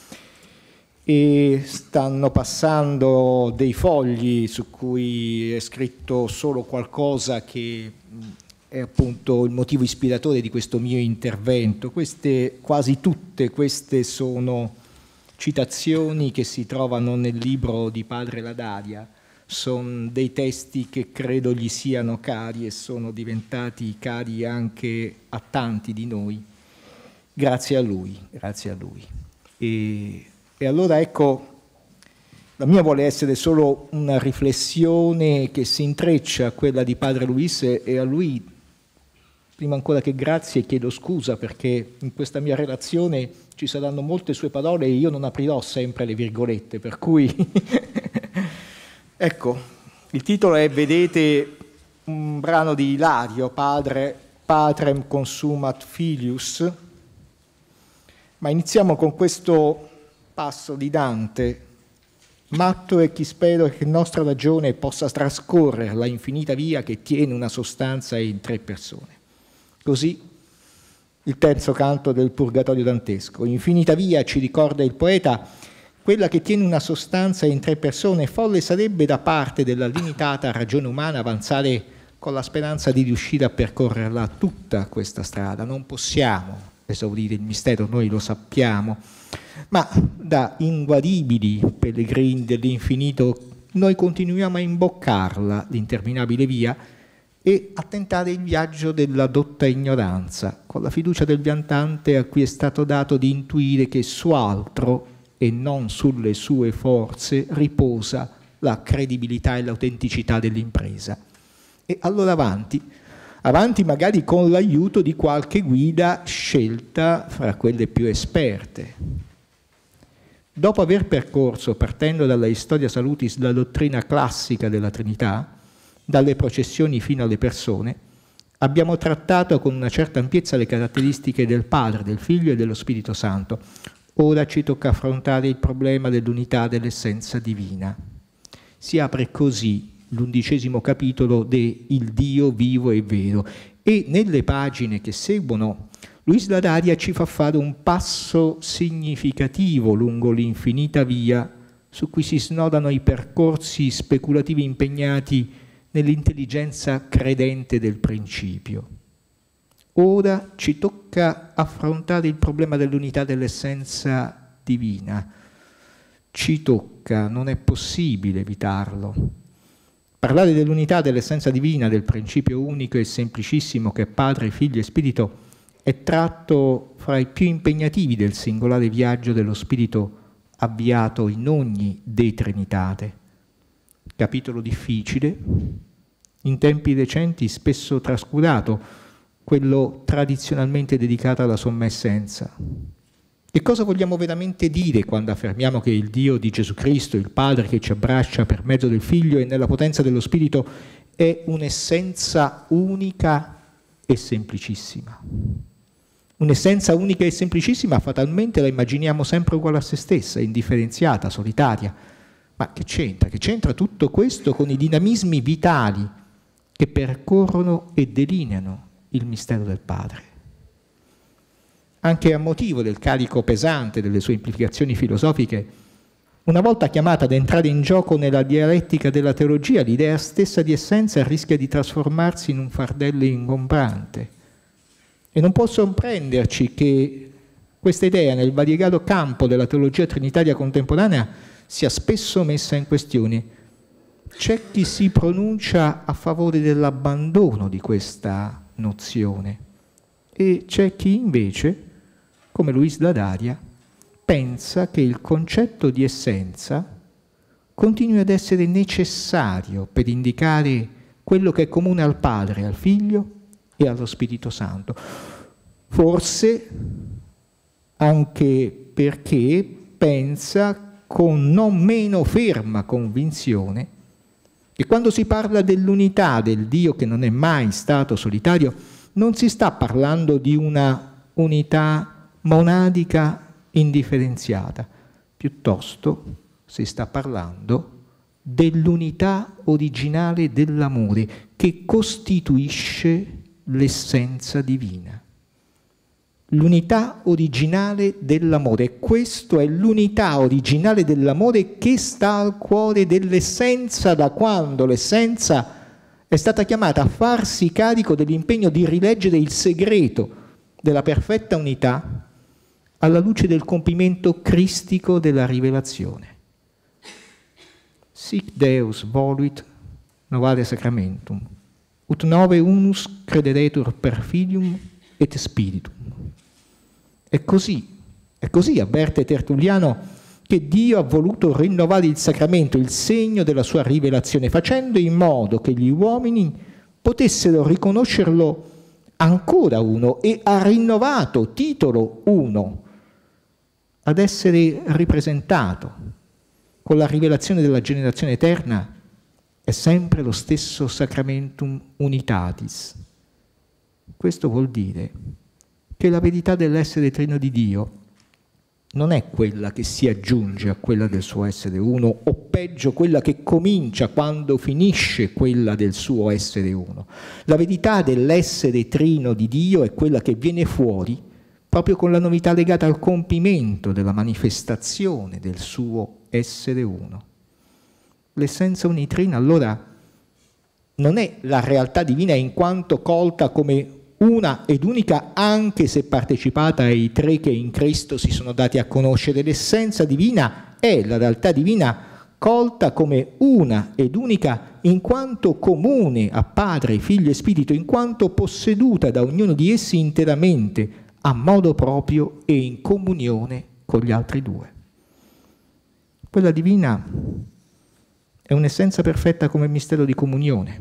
E stanno passando dei fogli su cui è scritto solo qualcosa che è appunto il motivo ispiratore di questo mio intervento. Queste, quasi tutte queste sono citazioni che si trovano nel libro di padre Ladaria. Sono dei testi che credo gli siano cari e sono diventati cari anche a tanti di noi, grazie a lui, grazie a lui. E, e allora ecco, la mia vuole essere solo una riflessione che si intreccia a quella di padre Luis e a lui, prima ancora che grazie, chiedo scusa perché in questa mia relazione ci saranno molte sue parole e io non aprirò sempre le virgolette, per cui... Ecco, il titolo è, vedete, un brano di Ilario, Padre, Patrem Consumat Filius, ma iniziamo con questo passo di Dante. Matto è chi spero che nostra ragione possa trascorrere la infinita via che tiene una sostanza in tre persone. Così il terzo canto del Purgatorio dantesco. Infinita via, ci ricorda il poeta, quella che tiene una sostanza in tre persone. Folle sarebbe da parte della limitata ragione umana avanzare con la speranza di riuscire a percorrerla tutta questa strada. Non possiamo esaurire il mistero, noi lo sappiamo, ma da inguaribili pellegrini dell'infinito noi continuiamo a imboccarla, l'interminabile via, e a tentare il viaggio della dotta ignoranza, con la fiducia del viandante a cui è stato dato di intuire che su altro e non sulle sue forze riposa la credibilità e l'autenticità dell'impresa. E allora avanti, avanti magari con l'aiuto di qualche guida scelta fra quelle più esperte. Dopo aver percorso, partendo dalla Historia Salutis, la dottrina classica della Trinità, dalle processioni fino alle persone, abbiamo trattato con una certa ampiezza le caratteristiche del Padre, del Figlio e dello Spirito Santo. Ora ci tocca affrontare il problema dell'unità dell'essenza divina. Si apre così l'undicesimo capitolo de Il Dio vivo e vero e nelle pagine che seguono Luis Ladaria ci fa fare un passo significativo lungo l'infinita via su cui si snodano i percorsi speculativi impegnati nell'intelligenza credente del principio. Ora ci tocca affrontare il problema dell'unità dell'essenza divina. Ci tocca, non è possibile evitarlo. Parlare dell'unità dell'essenza divina, del principio unico e semplicissimo che è Padre, Figlio e Spirito, è tratto fra i più impegnativi del singolare viaggio dello Spirito avviato in ogni De Trinitate. Capitolo difficile, in tempi recenti spesso trascurato, quello tradizionalmente dedicato alla somma essenza. Che cosa vogliamo veramente dire quando affermiamo che il Dio di Gesù Cristo, il Padre che ci abbraccia per mezzo del Figlio e nella potenza dello Spirito, è un'essenza unica e semplicissima? Un'essenza unica e semplicissima fatalmente la immaginiamo sempre uguale a se stessa, indifferenziata, solitaria. Ma che c'entra? Che c'entra tutto questo con i dinamismi vitali che percorrono e delineano il mistero del Padre? Anche a motivo del carico pesante delle sue implicazioni filosofiche, una volta chiamata ad entrare in gioco nella dialettica della teologia, l'idea stessa di essenza rischia di trasformarsi in un fardello ingombrante. E non può sorprenderci che questa idea nel variegato campo della teologia trinitaria contemporanea sia spesso messa in questione. C'è chi si pronuncia a favore dell'abbandono di questa nozione e c'è chi invece, come Luis da Daria, pensa che il concetto di essenza continui ad essere necessario per indicare quello che è comune al Padre, al Figlio e allo Spirito Santo. Forse anche perché pensa con non meno ferma convinzione che quando si parla dell'unità del Dio che non è mai stato solitario, non si sta parlando di una unità monadica indifferenziata, piuttosto si sta parlando dell'unità originale dell'amore che costituisce l'essenza divina. L'unità originale dell'amore, questo è l'unità originale dell'amore che sta al cuore dell'essenza, da quando l'essenza è stata chiamata a farsi carico dell'impegno di rileggere il segreto della perfetta unità alla luce del compimento cristico della rivelazione. Sic Deus voluit novare sacramentum, ut nove unus crederetur per filium et spiritum. È così, è così, avverte Tertulliano, che Dio ha voluto rinnovare il sacramento, il segno della sua rivelazione, facendo in modo che gli uomini potessero riconoscerlo ancora uno e ha rinnovato titolo uno ad essere ripresentato con la rivelazione della generazione eterna. È sempre lo stesso sacramentum unitatis. Questo vuol dire che la verità dell'essere trino di Dio non è quella che si aggiunge a quella del suo essere uno, o peggio quella che comincia quando finisce quella del suo essere uno. La verità dell'essere trino di Dio è quella che viene fuori proprio con la novità legata al compimento della manifestazione del suo essere uno. L'essenza unitrina allora non è la realtà divina in quanto colta come una ed unica, anche se partecipata ai tre che in Cristo si sono dati a conoscere. L'essenza divina è la realtà divina colta come una ed unica in quanto comune a Padre, Figlio e Spirito, in quanto posseduta da ognuno di essi interamente, a modo proprio e in comunione con gli altri due. Quella divina è un'essenza perfetta come mistero di comunione,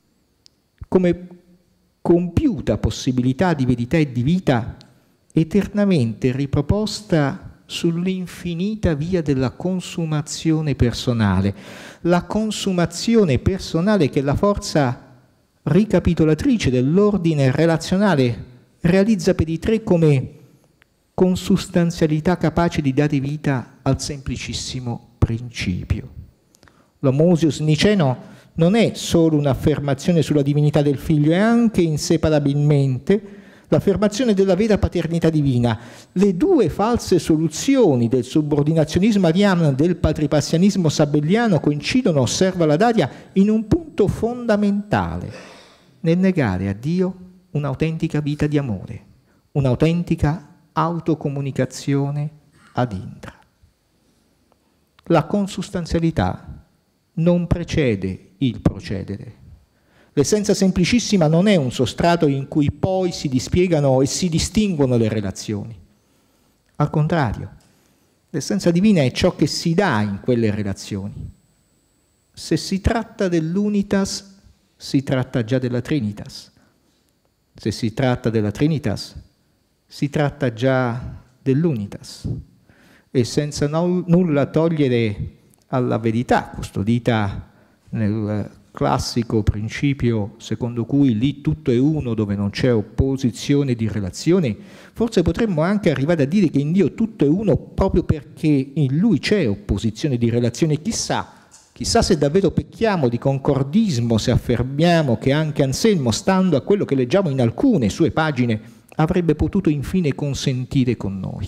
come compiuta possibilità di verità e di vita eternamente riproposta sull'infinita via della consumazione personale. La consumazione personale che la forza ricapitolatrice dell'ordine relazionale realizza per i tre come consustanzialità capace di dare vita al semplicissimo principio. L'homoousios niceno non è solo un'affermazione sulla divinità del Figlio, è anche inseparabilmente l'affermazione della vera paternità divina. Le due false soluzioni del subordinazionismo ariano e del patripassianismo sabelliano coincidono, osserva la Daria, in un punto fondamentale, nel negare a Dio un'autentica vita di amore, un'autentica autocomunicazione ad intra. La consustanzialità non precede il procedere. L'essenza semplicissima non è un sostrato in cui poi si dispiegano e si distinguono le relazioni. Al contrario, l'essenza divina è ciò che si dà in quelle relazioni. Se si tratta dell'unitas, si tratta già della trinitas. Se si tratta della trinitas, si tratta già dell'unitas. E senza no, nulla togliere alla verità custodita nel classico principio secondo cui lì tutto è uno dove non c'è opposizione di relazione, forse potremmo anche arrivare a dire che in Dio tutto è uno proprio perché in Lui c'è opposizione di relazione. Chissà, chissà se davvero pecchiamo di concordismo se affermiamo che anche Anselmo, stando a quello che leggiamo in alcune sue pagine, avrebbe potuto infine consentire con noi.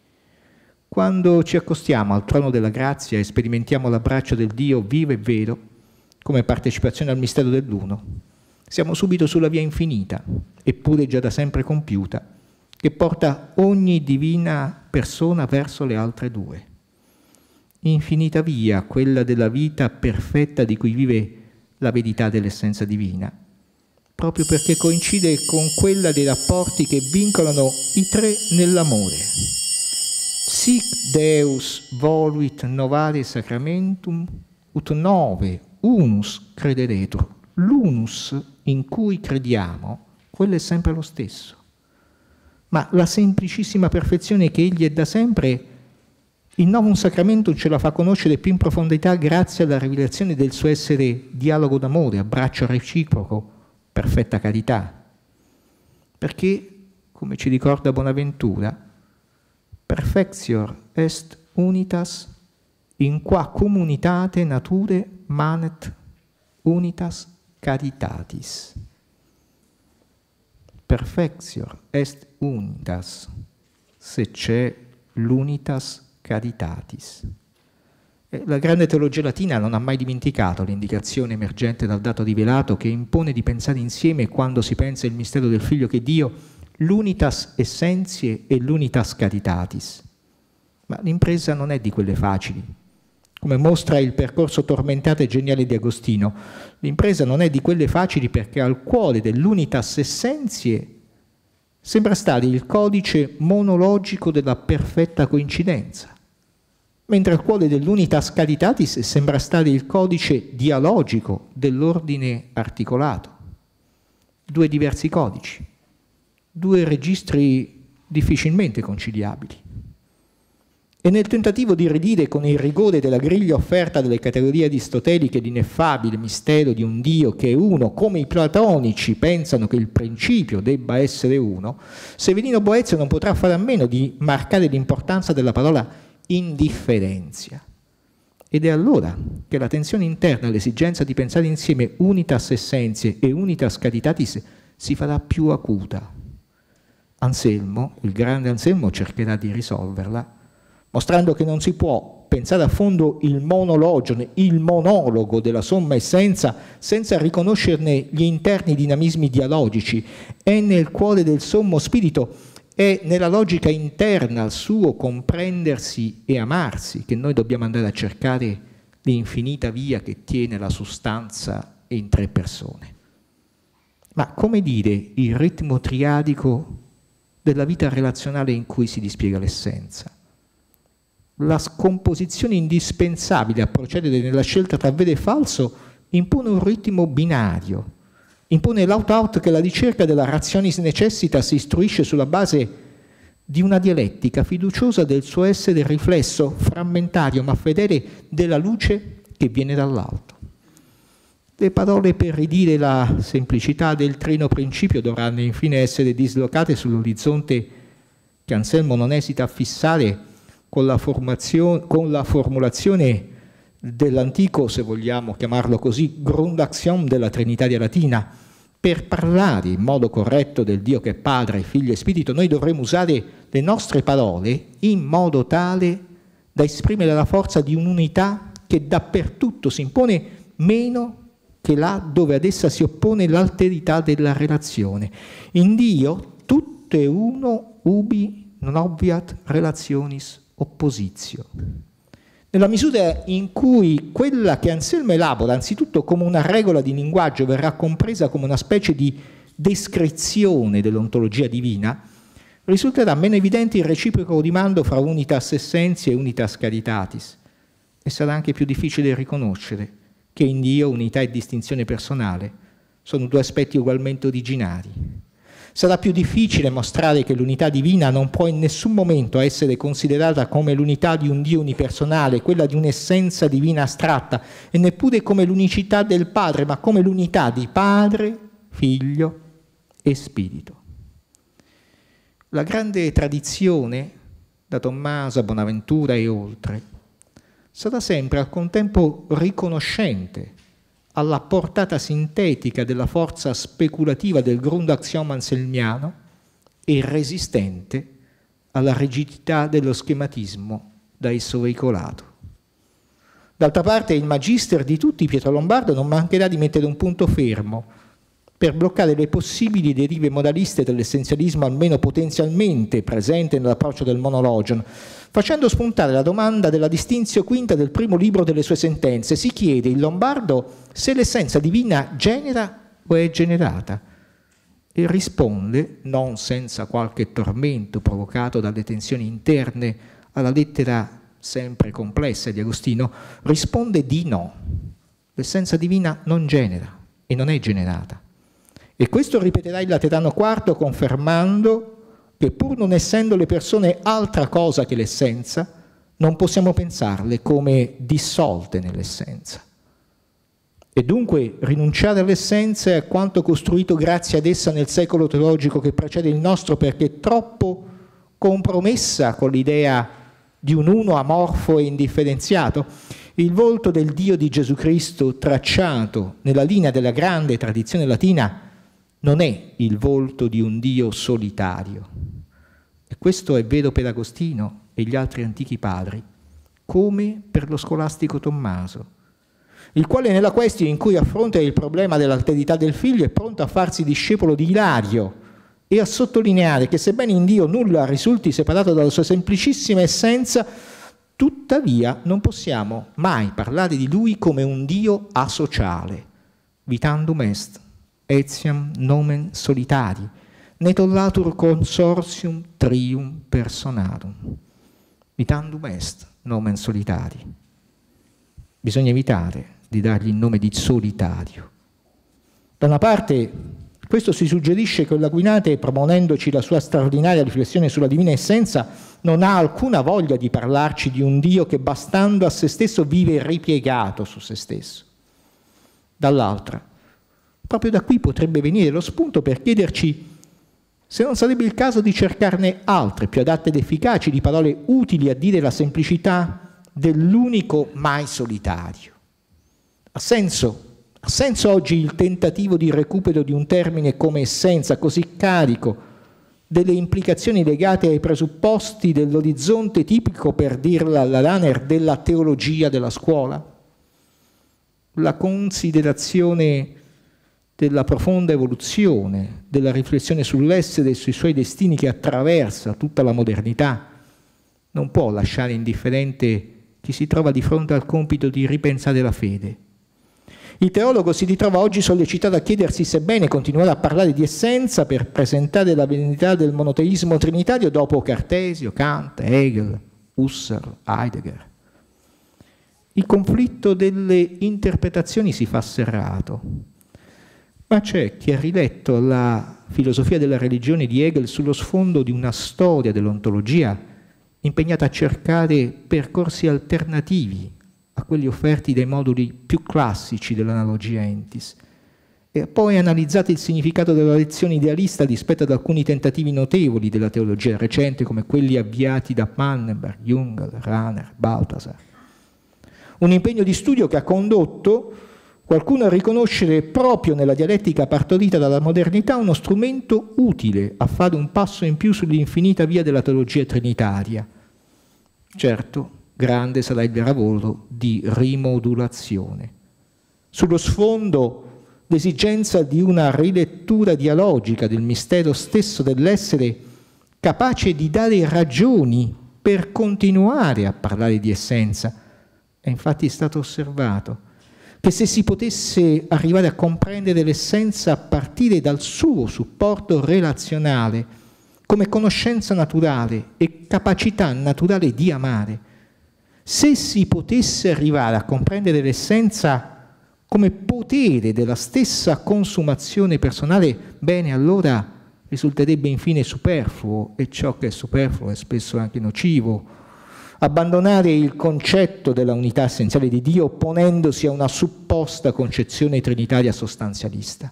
Quando ci accostiamo al trono della grazia e sperimentiamo l'abbraccio del Dio vivo e vero, come partecipazione al mistero dell'uno, siamo subito sulla via infinita, eppure già da sempre compiuta, che porta ogni divina persona verso le altre due. infinita via, quella della vita perfetta di cui vive la verità dell'essenza divina, proprio perché coincide con quella dei rapporti che vincolano i tre nell'amore. Sic Deus voluit novare sacramentum, ut nove unus crederetur. L'unus in cui crediamo, quello è sempre lo stesso. Ma la semplicissima perfezione che egli è da sempre, il novum sacramentum ce la fa conoscere più in profondità grazie alla rivelazione del suo essere dialogo d'amore, abbraccio reciproco, perfetta carità. Perché, come ci ricorda Bonaventura, perfectior est unitas in qua communitate nature manet unitas caritatis. Perfectior est unitas, se c'è l'unitas caritatis. La grande teologia latina non ha mai dimenticato l'indicazione emergente dal dato rivelato che impone di pensare insieme, quando si pensa il mistero del Figlio che è Dio, l'unitas essentiae e l'unitas caritatis. Ma l'impresa non è di quelle facili. Come mostra il percorso tormentato e geniale di Agostino, l'impresa non è di quelle facili perché al cuore dell'unitas essentiae sembra stare il codice monologico della perfetta coincidenza, mentre al cuore dell'unitas caritatis sembra stare il codice dialogico dell'ordine articolato. Due diversi codici, due registri difficilmente conciliabili. E nel tentativo di ridire con il rigore della griglia offerta dalle categorie aristoteliche l'ineffabile mistero di un Dio che è uno, come i platonici pensano che il principio debba essere uno, Severino Boezio non potrà fare a meno di marcare l'importanza della parola indifferenzia. Ed è allora che la tensione interna, l'esigenza di pensare insieme unitas essentiae e unitas caritatis si farà più acuta. Anselmo, il grande Anselmo, cercherà di risolverla, mostrando che non si può pensare a fondo il monologion, il monologo della somma essenza, senza riconoscerne gli interni dinamismi dialogici. È nel cuore del sommo spirito, è nella logica interna al suo comprendersi e amarsi che noi dobbiamo andare a cercare l'infinita via che tiene la sostanza in tre persone. Ma come dire il ritmo triadico della vita relazionale in cui si dispiega l'essenza? La scomposizione indispensabile a procedere nella scelta tra vero e falso impone un ritmo binario, impone l'out-out che la ricerca della rationis necessitas si istruisce sulla base di una dialettica fiduciosa del suo essere riflesso, frammentario ma fedele, della luce che viene dall'alto. Le parole per ridire la semplicità del trino principio dovranno infine essere dislocate sull'orizzonte che Anselmo non esita a fissare con la, con la formulazione dell'antico, se vogliamo chiamarlo così, Grundaxiom della Trinitaria latina. Per parlare in modo corretto del Dio che è Padre, Figlio e Spirito, noi dovremo usare le nostre parole in modo tale da esprimere la forza di un'unità che dappertutto si impone, meno che là dove ad essa si oppone l'alterità della relazione. In Dio tutto è uno, ubi non obviat relationis opposizio. Nella misura in cui quella che Anselmo elabora anzitutto come una regola di linguaggio verrà compresa come una specie di descrizione dell'ontologia divina, risulterà meno evidente il reciproco rimando fra unitas essentiae e unitas caritatis, e sarà anche più difficile riconoscere che in Dio unità e distinzione personale sono due aspetti ugualmente originari. Sarà più difficile mostrare che l'unità divina non può in nessun momento essere considerata come l'unità di un Dio unipersonale, quella di un'essenza divina astratta, e neppure come l'unicità del Padre, ma come l'unità di Padre, Figlio e Spirito. La grande tradizione, da Tommaso a Bonaventura e oltre, sarà sempre al contempo riconoscente alla portata sintetica della forza speculativa del Grundaxiom anselmiano e resistente alla rigidità dello schematismo da esso veicolato. D'altra parte il magister di tutti, Pietro Lombardo, non mancherà di mettere un punto fermo per bloccare le possibili derive modaliste dell'essenzialismo almeno potenzialmente presente nell'approccio del monologion, facendo spuntare la domanda della Distinzio Quinta del primo libro delle sue sentenze. Si chiede il Lombardo se l'essenza divina genera o è generata, e risponde, non senza qualche tormento provocato dalle tensioni interne alla lettera sempre complessa di Agostino, risponde di no. L'essenza divina non genera e non è generata. E questo ripeterà il Laterano quarto confermando che pur non essendo le persone altra cosa che l'essenza, non possiamo pensarle come dissolte nell'essenza. E dunque rinunciare all'essenza è quanto costruito grazie ad essa nel secolo teologico che precede il nostro, perché è troppo compromessa con l'idea di un uno amorfo e indifferenziato. Il volto del Dio di Gesù Cristo tracciato nella linea della grande tradizione latina non è il volto di un Dio solitario. E questo è vero per Agostino e gli altri antichi padri, come per lo scolastico Tommaso, il quale nella questione in cui affronta il problema dell'alterità del figlio è pronto a farsi discepolo di Ilario e a sottolineare che sebbene in Dio nulla risulti separato dalla sua semplicissima essenza, tuttavia non possiamo mai parlare di lui come un Dio asociale. Vitandum est, etiam nomen solitari, ne tollatur consortium trium personarum. Vitandum est, nomen solitari. Bisogna evitare di dargli il nome di solitario. Da una parte, questo si suggerisce che l'Aguinate, proponendoci la sua straordinaria riflessione sulla divina essenza, non ha alcuna voglia di parlarci di un Dio che, bastando a se stesso, vive ripiegato su se stesso. Dall'altra, proprio da qui potrebbe venire lo spunto per chiederci se non sarebbe il caso di cercarne altre, più adatte ed efficaci, di parole utili a dire la semplicità dell'unico mai solitario. Ha senso, ha senso oggi il tentativo di recupero di un termine come essenza, così carico delle implicazioni legate ai presupposti dell'orizzonte tipico, per dirla alla Lahner, della teologia della scuola? La considerazione della profonda evoluzione, della riflessione sull'essere e sui suoi destini che attraversa tutta la modernità, non può lasciare indifferente chi si trova di fronte al compito di ripensare la fede. Il teologo si ritrova oggi sollecitato a chiedersi se è bene continuare a parlare di essenza per presentare la verità del monoteismo trinitario dopo Cartesio, Kant, Hegel, Husserl, Heidegger. Il conflitto delle interpretazioni si fa serrato, ma c'è chi ha riletto la filosofia della religione di Hegel sullo sfondo di una storia dell'ontologia impegnata a cercare percorsi alternativi a quelli offerti dai moduli più classici dell'analogia entis, e ha poi analizzato il significato della lezione idealista rispetto ad alcuni tentativi notevoli della teologia recente, come quelli avviati da Pannenberg, Jungel, Rahner, Balthasar. Un impegno di studio che ha condotto qualcuno a riconoscere proprio nella dialettica partorita dalla modernità uno strumento utile a fare un passo in più sull'infinita via della teologia trinitaria. Certo, grande sarà il lavoro di rimodulazione. Sullo sfondo l'esigenza di una rilettura dialogica del mistero stesso dell'essere, capace di dare ragioni per continuare a parlare di essenza. È infatti stato osservato che se si potesse arrivare a comprendere l'essenza a partire dal suo supporto relazionale, come conoscenza naturale e capacità naturale di amare, se si potesse arrivare a comprendere l'essenza come potere della stessa consumazione personale, bene, allora risulterebbe infine superfluo, e ciò che è superfluo è spesso anche nocivo, abbandonare il concetto della unità essenziale di Dio opponendosi a una supposta concezione trinitaria sostanzialista.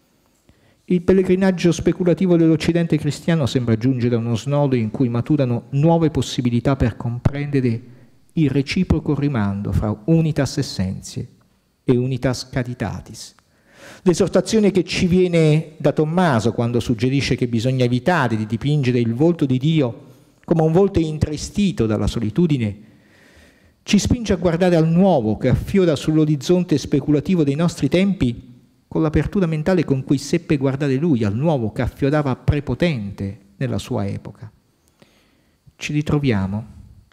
Il pellegrinaggio speculativo dell'Occidente cristiano sembra giungere a uno snodo in cui maturano nuove possibilità per comprendere il reciproco rimando fra unitas essentiae e unitas caritatis. L'esortazione che ci viene da Tommaso quando suggerisce che bisogna evitare di dipingere il volto di Dio come un volto intristito dalla solitudine, ci spinge a guardare al nuovo che affiora sull'orizzonte speculativo dei nostri tempi con l'apertura mentale con cui seppe guardare lui, al nuovo che affiorava prepotente nella sua epoca. Ci ritroviamo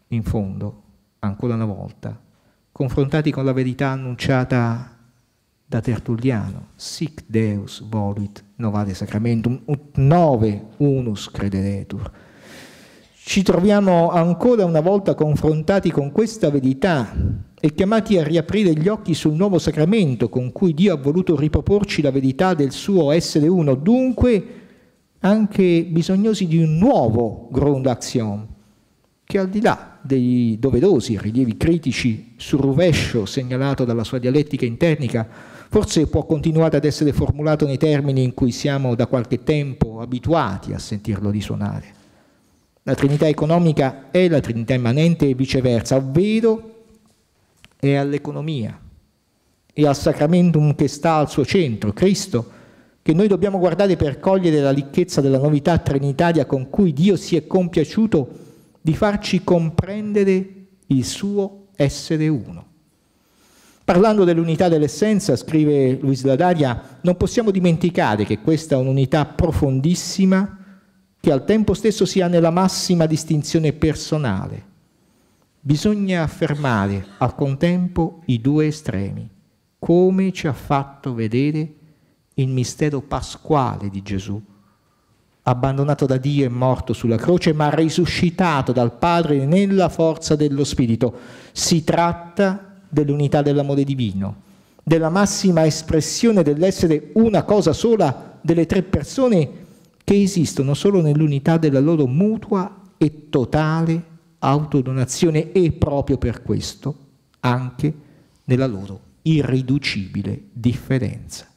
in fondo, ancora una volta, confrontati con la verità annunciata da Tertulliano, sic Deus voluit novare sacramentum, ut nove unus crederetur. Ci troviamo ancora una volta confrontati con questa verità e chiamati a riaprire gli occhi sul nuovo sacramento con cui Dio ha voluto riproporci la verità del suo essere uno, dunque anche bisognosi di un nuovo Grundaxiom, che al di là dei doverosi rilievi critici sul rovescio segnalato dalla sua dialettica internica, forse può continuare ad essere formulato nei termini in cui siamo da qualche tempo abituati a sentirlo risuonare. La Trinità economica è la Trinità immanente e viceversa, ovvero è all'economia e al sacramentum che sta al suo centro, Cristo, che noi dobbiamo guardare per cogliere la ricchezza della novità trinitaria con cui Dio si è compiaciuto di farci comprendere il suo essere uno. Parlando dell'unità dell'essenza, scrive Luis Ladaria, non possiamo dimenticare che questa è un'unità profondissima che al tempo stesso sia nella massima distinzione personale. Bisogna affermare al contempo i due estremi, come ci ha fatto vedere il mistero pasquale di Gesù, abbandonato da Dio e morto sulla croce, ma risuscitato dal Padre nella forza dello Spirito. Si tratta dell'unità dell'amore divino, della massima espressione dell'essere una cosa sola delle tre persone che esistono solo nell'unità della loro mutua e totale autodonazione e proprio per questo anche nella loro irriducibile differenza.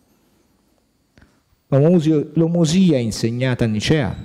L'omosia insegnata a Nicea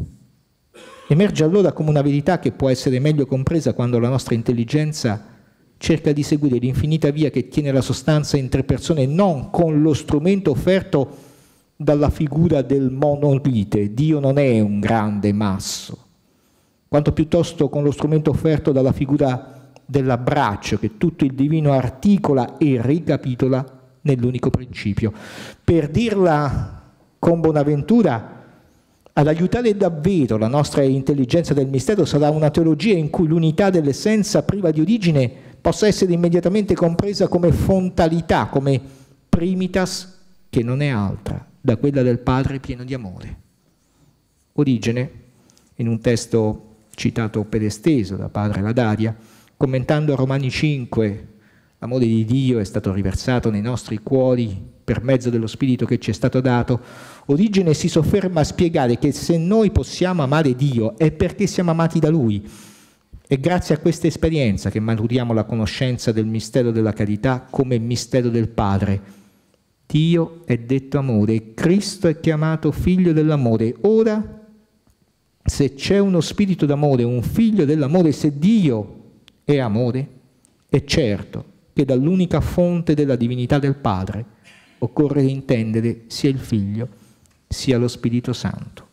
emerge allora come una verità che può essere meglio compresa quando la nostra intelligenza cerca di seguire l'infinita via che tiene la sostanza in tre persone, non con lo strumento offerto dalla figura del monolite. Dio non è un grande masso, quanto piuttosto con lo strumento offerto dalla figura dell'abbraccio che tutto il divino articola e ricapitola nell'unico principio. Per dirla con Bonaventura, ad aiutare davvero la nostra intelligenza del mistero sarà una teologia in cui l'unità dell'essenza priva di origine possa essere immediatamente compresa come fontalità, come primitas, che non è altra da quella del Padre pieno di amore. Origene, in un testo citato per esteso da padre Ladaria, commentando Romani cinque, l'amore di Dio è stato riversato nei nostri cuori per mezzo dello Spirito che ci è stato dato, Origene si sofferma a spiegare che se noi possiamo amare Dio è perché siamo amati da Lui. È grazie a questa esperienza che maturiamo la conoscenza del mistero della carità come mistero del Padre. Dio è detto amore e Cristo è chiamato figlio dell'amore. Ora, se c'è uno spirito d'amore, un figlio dell'amore, se Dio è amore, è certo che dall'unica fonte della divinità del Padre occorre intendere sia il Figlio sia lo Spirito Santo.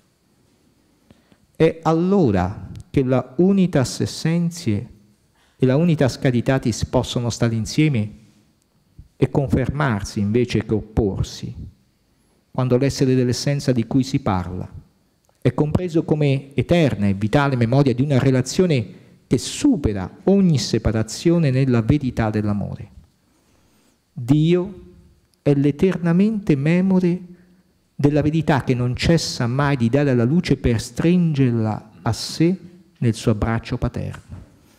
È allora che la unitas essentiae e la unitas caritatis possono stare insieme e confermarsi invece che opporsi, quando l'essere dell'essenza di cui si parla è compreso come eterna e vitale memoria di una relazione che supera ogni separazione nella verità dell'amore. Dio è l'eternamente memore della verità che non cessa mai di dare alla luce per stringerla a sé nel suo abbraccio paterno.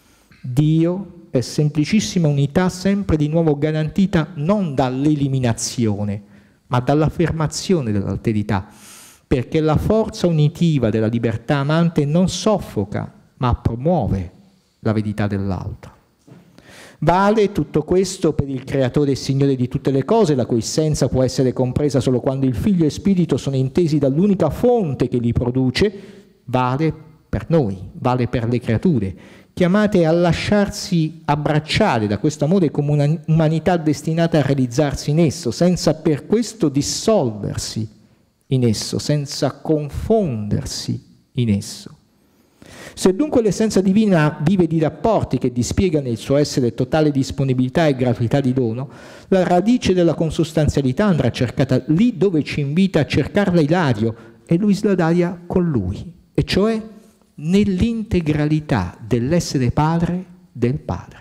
Dio è semplicissima unità sempre di nuovo garantita non dall'eliminazione, ma dall'affermazione dell'alterità, perché la forza unitiva della libertà amante non soffoca, ma promuove la verità dell'altro. Vale tutto questo per il Creatore e Signore di tutte le cose, la cui essenza può essere compresa solo quando il Figlio e Spirito sono intesi dall'unica fonte che li produce. Vale per noi, vale per le creature, chiamate a lasciarsi abbracciare da questo amore come un'umanità destinata a realizzarsi in esso, senza per questo dissolversi in esso, senza confondersi in esso. Se dunque l'essenza divina vive di rapporti che dispiegano il suo essere totale disponibilità e gratuità di dono, la radice della consustanzialità andrà cercata lì dove ci invita a cercarla Ilario e Luis Ladaria con lui, e cioè nell'integralità dell'essere padre del Padre.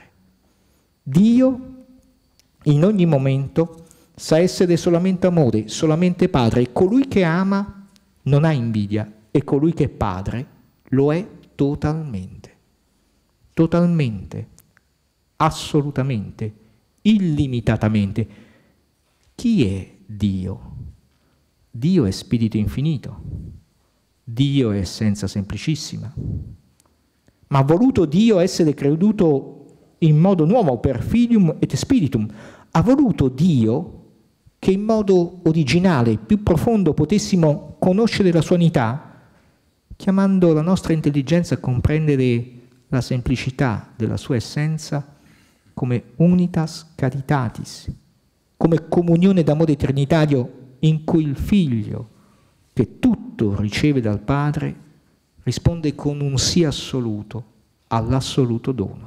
Dio in ogni momento sa essere solamente amore, solamente padre, e colui che ama non ha invidia, e colui che è padre lo è totalmente, totalmente, assolutamente, illimitatamente. Chi è Dio? Dio è spirito infinito, Dio è essenza semplicissima, ma ha voluto Dio essere creduto in modo nuovo per filium et spiritum. Ha voluto Dio che in modo originale, più profondo, potessimo conoscere la sua unità, chiamando la nostra intelligenza a comprendere la semplicità della sua essenza come unitas caritatis, come comunione d'amore trinitario in cui il Figlio, che tutto riceve dal Padre, risponde con un sì assoluto all'assoluto dono.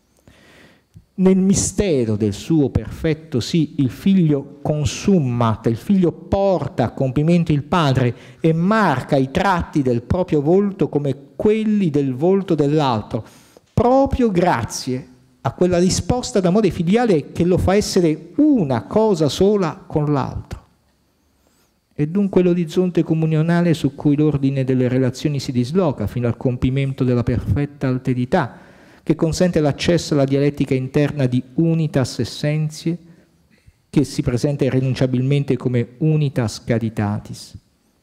Nel mistero del suo perfetto sì, il Figlio consummat, il Figlio porta a compimento il Padre e marca i tratti del proprio volto come quelli del volto dell'altro, proprio grazie a quella risposta d'amore filiale che lo fa essere una cosa sola con l'altro. E dunque l'orizzonte comunionale su cui l'ordine delle relazioni si disloca fino al compimento della perfetta alterità, che consente l'accesso alla dialettica interna di unitas essentiae, che si presenta irrinunciabilmente come unitas caritatis.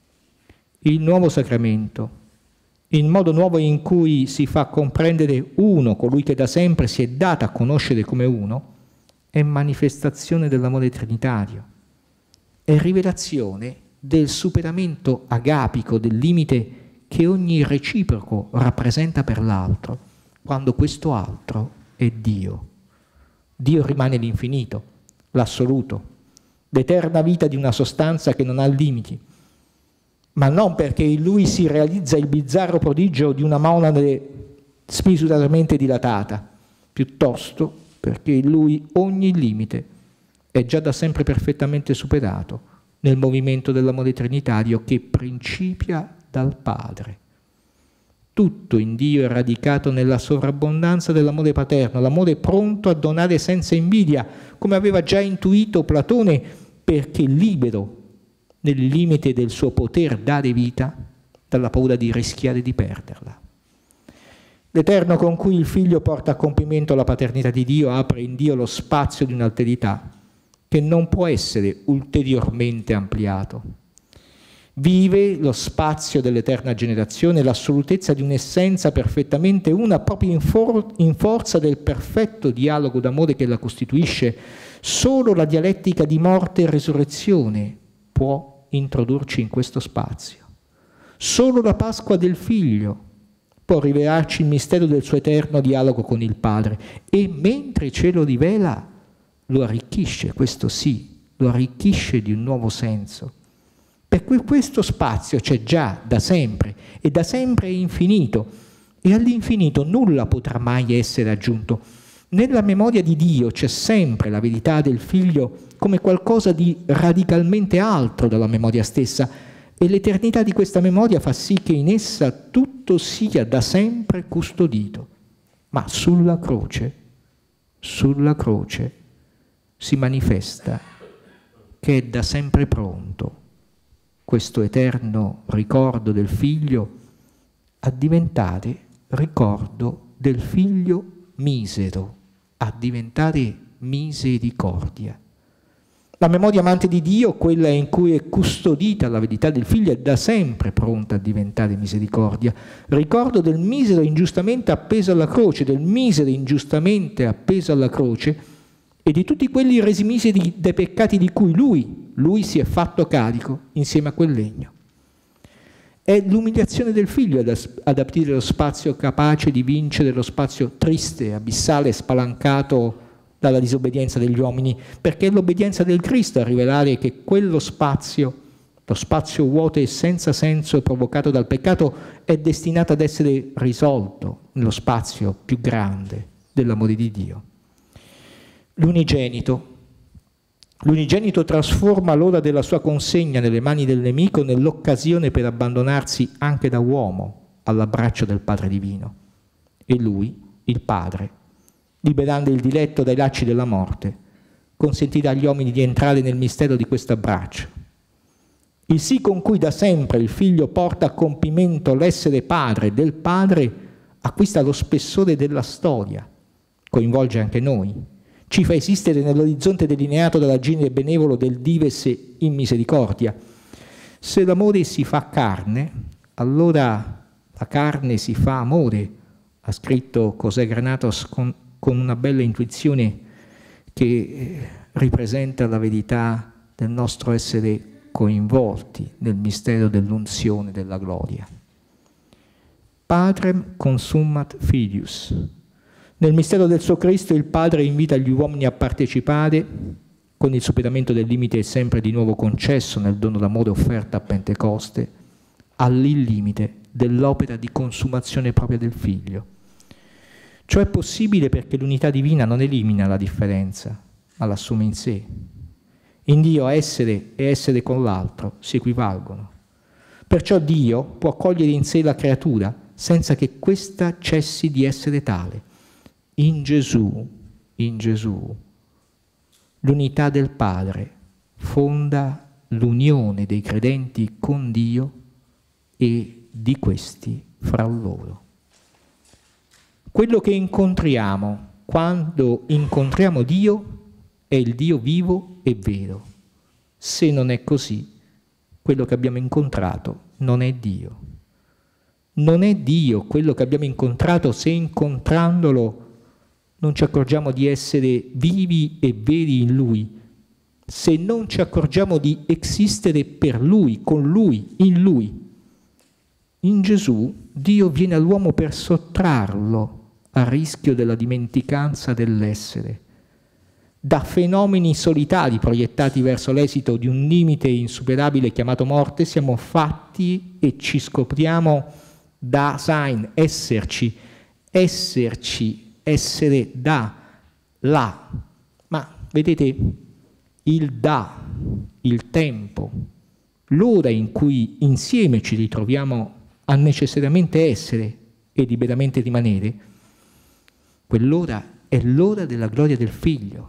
Il nuovo sacramento, il modo nuovo in cui si fa comprendere uno, colui che da sempre si è dato a conoscere come uno, è manifestazione dell'amore trinitario, è rivelazione del superamento agapico del limite che ogni reciproco rappresenta per l'altro, quando questo altro è Dio. Dio rimane l'infinito, l'assoluto, l'eterna vita di una sostanza che non ha limiti, ma non perché in lui si realizza il bizzarro prodigio di una monade smisuratamente dilatata, piuttosto perché in lui ogni limite è già da sempre perfettamente superato nel movimento dell'amore trinitario che principia dal Padre. Tutto in Dio è radicato nella sovrabbondanza dell'amore paterno, l'amore pronto a donare senza invidia, come aveva già intuito Platone, perché libero nel limite del suo poter dare vita dalla paura di rischiare di perderla. L'Eterno con cui il Figlio porta a compimento la paternità di Dio apre in Dio lo spazio di un'alterità che non può essere ulteriormente ampliato. Vive lo spazio dell'eterna generazione, l'assolutezza di un'essenza perfettamente una, proprio in, for- in forza del perfetto dialogo d'amore che la costituisce. Solo la dialettica di morte e resurrezione può introdurci in questo spazio. Solo la Pasqua del Figlio può rivelarci il mistero del suo eterno dialogo con il Padre e mentre ce lo rivela lo arricchisce, questo sì, lo arricchisce di un nuovo senso. Perché questo spazio c'è già da sempre e da sempre è infinito e all'infinito nulla potrà mai essere aggiunto. Nella memoria di Dio c'è sempre la verità del Figlio come qualcosa di radicalmente altro dalla memoria stessa e l'eternità di questa memoria fa sì che in essa tutto sia da sempre custodito. Ma sulla croce, sulla croce si manifesta che è da sempre pronto questo eterno ricordo del Figlio a diventare ricordo del Figlio misero, a diventare misericordia. La memoria amante di Dio, quella in cui è custodita la verità del Figlio, è da sempre pronta a diventare misericordia. Ricordo del misero ingiustamente appeso alla croce, del misero ingiustamente appeso alla croce e di tutti quelli resi miseri dai peccati di cui lui, lui si è fatto carico insieme a quel legno. È l'umiliazione del Figlio ad, ad aprire lo spazio capace di vincere lo spazio triste, abissale, spalancato dalla disobbedienza degli uomini, perché è l'obbedienza del Cristo a rivelare che quello spazio, lo spazio vuoto e senza senso provocato dal peccato, è destinato ad essere risolto nello spazio più grande dell'amore di Dio. L'unigenito, l'unigenito trasforma l'ora della sua consegna nelle mani del nemico nell'occasione per abbandonarsi anche da uomo all'abbraccio del Padre Divino. E Lui, il Padre, liberando il diletto dai lacci della morte, consentirà agli uomini di entrare nel mistero di questo abbraccio. Il sì con cui da sempre il Figlio porta a compimento l'essere Padre del Padre acquista lo spessore della storia, coinvolge anche noi, ci fa esistere nell'orizzonte delineato dall'agire benevolo del Dives in misericordia. Se l'amore si fa carne, allora la carne si fa amore, ha scritto José Granados con, con una bella intuizione che eh, ripresenta la verità del nostro essere coinvolti nel mistero dell'unzione della gloria. Patrem consumat filius. Nel mistero del suo Cristo il Padre invita gli uomini a partecipare, con il superamento del limite sempre di nuovo concesso nel dono d'amore offerto a Pentecoste, all'illimite dell'opera di consumazione propria del Figlio. Ciò è possibile perché l'unità divina non elimina la differenza, ma l'assume in sé. In Dio essere e essere con l'altro si equivalgono. Perciò Dio può accogliere in sé la creatura senza che questa cessi di essere tale. In Gesù, in Gesù, l'unità del Padre fonda l'unione dei credenti con Dio e di questi fra loro. Quello che incontriamo quando incontriamo Dio è il Dio vivo e vero. Se non è così, quello che abbiamo incontrato non è Dio. Non è Dio quello che abbiamo incontrato se incontrandolo non ci accorgiamo di essere vivi e veri in Lui, se non ci accorgiamo di esistere per Lui, con Lui, in Lui. In Gesù Dio viene all'uomo per sottrarlo al rischio della dimenticanza dell'essere. Da fenomeni solitari proiettati verso l'esito di un limite insuperabile chiamato morte, siamo fatti e ci scopriamo da sein, esserci, esserci, essere da, là. Ma vedete, il da, il tempo, l'ora in cui insieme ci ritroviamo a necessariamente essere e liberamente rimanere, quell'ora è l'ora della gloria del Figlio.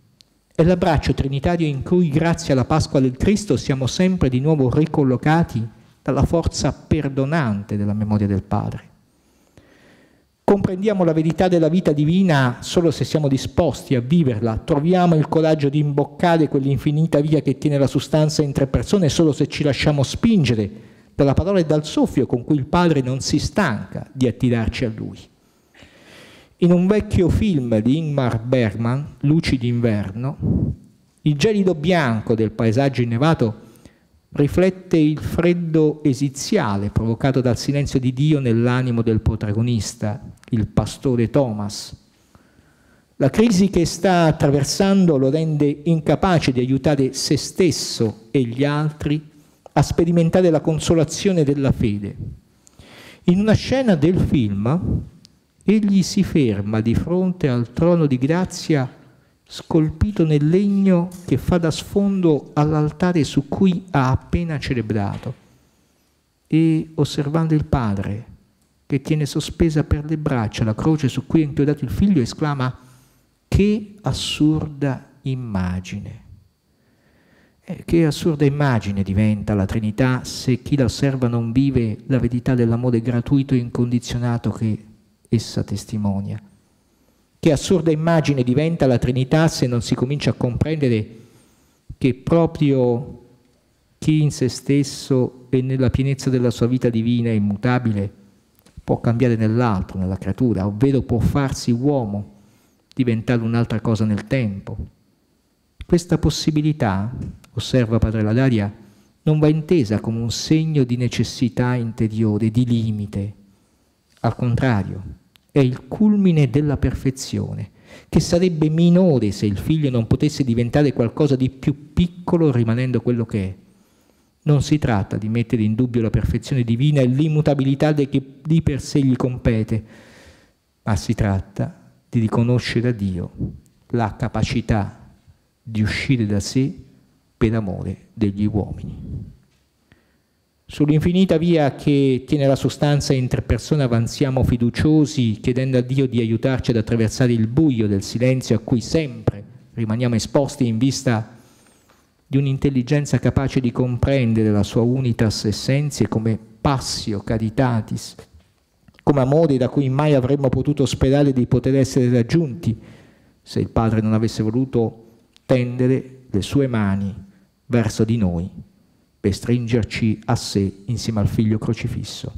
È l'abbraccio trinitario in cui, grazie alla Pasqua del Cristo, siamo sempre di nuovo ricollocati dalla forza perdonante della memoria del Padre. Comprendiamo la verità della vita divina solo se siamo disposti a viverla, troviamo il coraggio di imboccare quell'infinita via che tiene la sostanza in tre persone solo se ci lasciamo spingere dalla parola e dal soffio con cui il Padre non si stanca di attirarci a Lui. In un vecchio film di Ingmar Bergman, Luci d'inverno, il gelido bianco del paesaggio innevato riflette il freddo esiziale provocato dal silenzio di Dio nell'animo del protagonista, il pastore Thomas. La crisi che sta attraversando lo rende incapace di aiutare se stesso e gli altri a sperimentare la consolazione della fede. In una scena del film, egli si ferma di fronte al trono di grazia scolpito nel legno che fa da sfondo all'altare su cui ha appena celebrato e, osservando il Padre che tiene sospesa per le braccia la croce su cui è inchiodato il Figlio, esclama: che assurda immagine! Eh, che assurda immagine diventa la Trinità se chi la osserva non vive la verità dell'amore gratuito e incondizionato che essa testimonia. Che assurda immagine diventa la Trinità se non si comincia a comprendere che proprio chi in se stesso e nella pienezza della sua vita divina e immutabile può cambiare nell'altro, nella creatura, ovvero può farsi uomo, diventare un'altra cosa nel tempo. Questa possibilità, osserva Padre Ladaria, non va intesa come un segno di necessità interiore, di limite. Al contrario, è il culmine della perfezione, che sarebbe minore se il Figlio non potesse diventare qualcosa di più piccolo rimanendo quello che è. Non si tratta di mettere in dubbio la perfezione divina e l'immutabilità che di per sé gli compete, ma si tratta di riconoscere a Dio la capacità di uscire da sé per amore degli uomini. Sull'infinita via che tiene la sostanza in tre persone avanziamo fiduciosi, chiedendo a Dio di aiutarci ad attraversare il buio del silenzio a cui sempre rimaniamo esposti in vista di un'intelligenza capace di comprendere la sua unitas essentiae come passio caritatis, come amore da cui mai avremmo potuto sperare di poter essere raggiunti se il Padre non avesse voluto tendere le sue mani verso di noi per stringerci a sé insieme al Figlio crocifisso.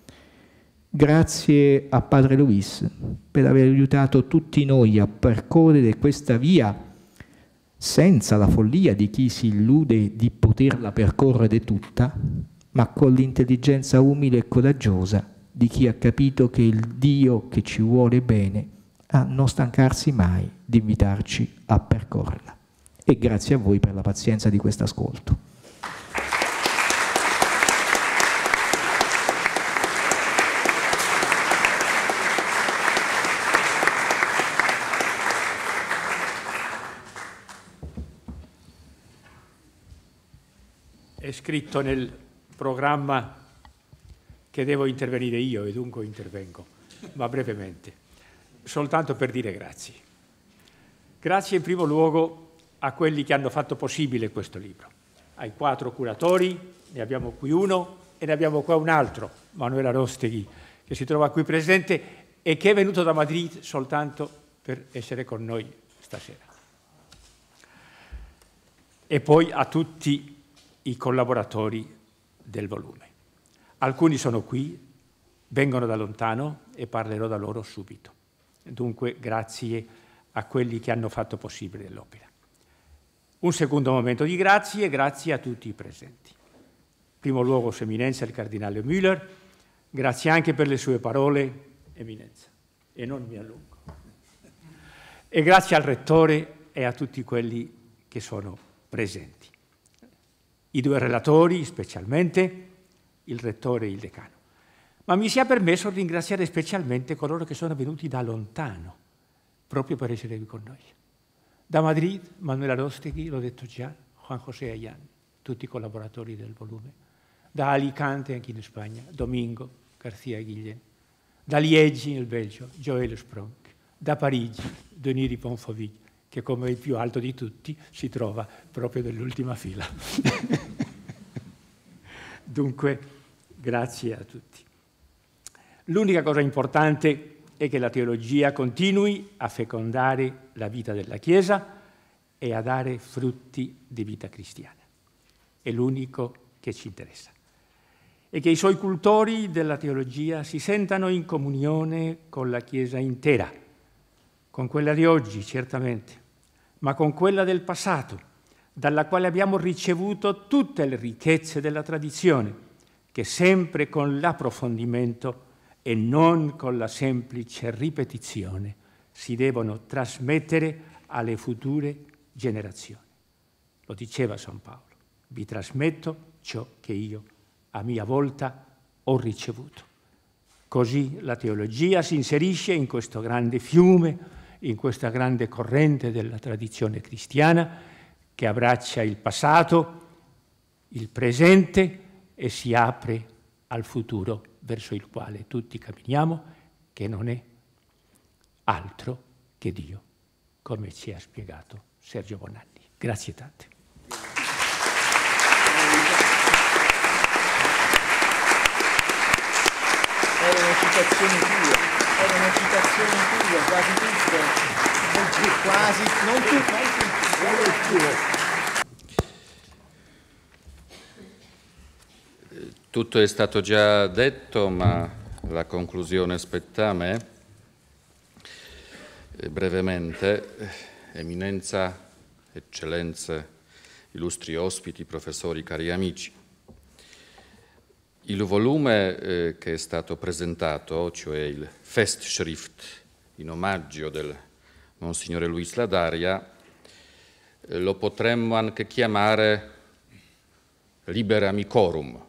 Grazie a Padre Luis per aver aiutato tutti noi a percorrere questa via senza la follia di chi si illude di poterla percorrere tutta, ma con l'intelligenza umile e coraggiosa di chi ha capito che il Dio che ci vuole bene a non stancarsi mai di invitarci a percorrerla. E grazie a voi per la pazienza di questo ascolto. È scritto nel programma che devo intervenire io e dunque intervengo, ma brevemente, soltanto per dire grazie. Grazie in primo luogo a quelli che hanno fatto possibile questo libro, ai quattro curatori, ne abbiamo qui uno e ne abbiamo qua un altro, Manuela Rosteghi, che si trova qui presente e che è venuto da Madrid soltanto per essere con noi stasera. E poi a tutti i collaboratori del volume. Alcuni sono qui, vengono da lontano e parlerò da loro subito. Dunque grazie a quelli che hanno fatto possibile l'opera. Un secondo momento di grazie, grazie a tutti i presenti. In primo luogo, Sua Eminenza il Cardinale Müller, grazie anche per le sue parole, Eminenza, e non mi allungo. E grazie al Rettore e a tutti quelli che sono presenti. I due relatori, specialmente, il Rettore e il Decano. Ma mi sia permesso ringraziare specialmente coloro che sono venuti da lontano, proprio per essere qui con noi. Da Madrid, Manuela Rosteghi, l'ho detto già, Juan José Ayán, tutti i collaboratori del volume. Da Alicante, anche in Spagna, Domingo García Guillén. Da Liegi, nel Belgio, Joël Spronk. Da Parigi, Denis di Ponfoville, che come il più alto di tutti si trova proprio nell'ultima fila. Dunque, grazie a tutti. L'unica cosa importante è che la teologia continui a fecondare la vita della Chiesa e a dare frutti di vita cristiana. È l'unico che ci interessa. E che i suoi cultori della teologia si sentano in comunione con la Chiesa intera, con quella di oggi, certamente, ma con quella del passato, dalla quale abbiamo ricevuto tutte le ricchezze della tradizione, che sempre con l'approfondimento e non con la semplice ripetizione si devono trasmettere alle future generazioni. Lo diceva San Paolo, vi trasmetto ciò che io a mia volta ho ricevuto. Così la teologia si inserisce in questo grande fiume, in questa grande corrente della tradizione cristiana che abbraccia il passato, il presente e si apre al futuro verso il quale tutti camminiamo, che non è altro che Dio, come ci ha spiegato Sergio Bonanni. Grazie tante. Erano citazioni tue, erano citazioni tue, quasi tutte, quasi, non tutte, non tutte. Tutto è stato già detto, ma la conclusione spetta a me. E brevemente, Eminenza, Eccellenze, illustri ospiti, professori, cari amici. Il volume eh, che è stato presentato, cioè il Festschrift in omaggio del Monsignore Luis Ladaria, eh, lo potremmo anche chiamare Liber Amicorum.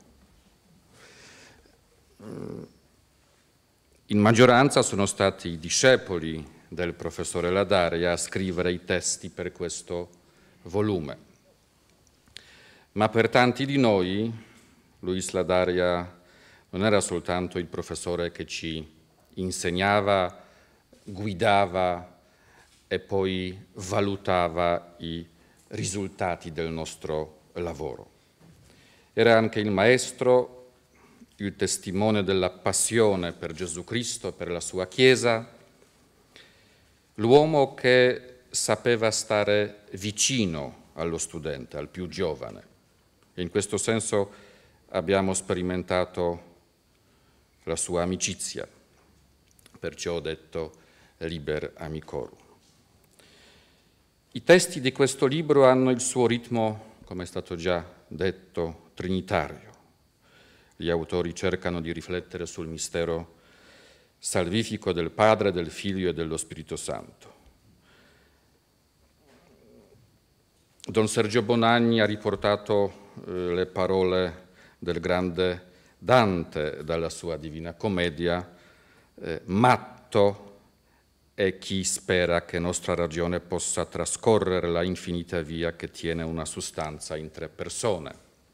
In maggioranza sono stati i discepoli del professore Ladaria a scrivere i testi per questo volume, ma per tanti di noi Luis Ladaria non era soltanto il professore che ci insegnava, guidava e poi valutava i risultati del nostro lavoro. Era anche il maestro, il testimone della passione per Gesù Cristo e per la sua Chiesa, l'uomo che sapeva stare vicino allo studente, al più giovane. E in questo senso abbiamo sperimentato la sua amicizia, perciò ho detto Liber Amicorum. I testi di questo libro hanno il suo ritmo, come è stato già detto, trinitario. Gli autori cercano di riflettere sul mistero salvifico del Padre, del Figlio e dello Spirito Santo. Don Sergio Bonagni ha riportato eh, le parole del grande Dante dalla sua Divina Commedia, eh, matto è chi spera che nostra ragione possa trascorrere la infinita via che tiene una sostanza in tre persone.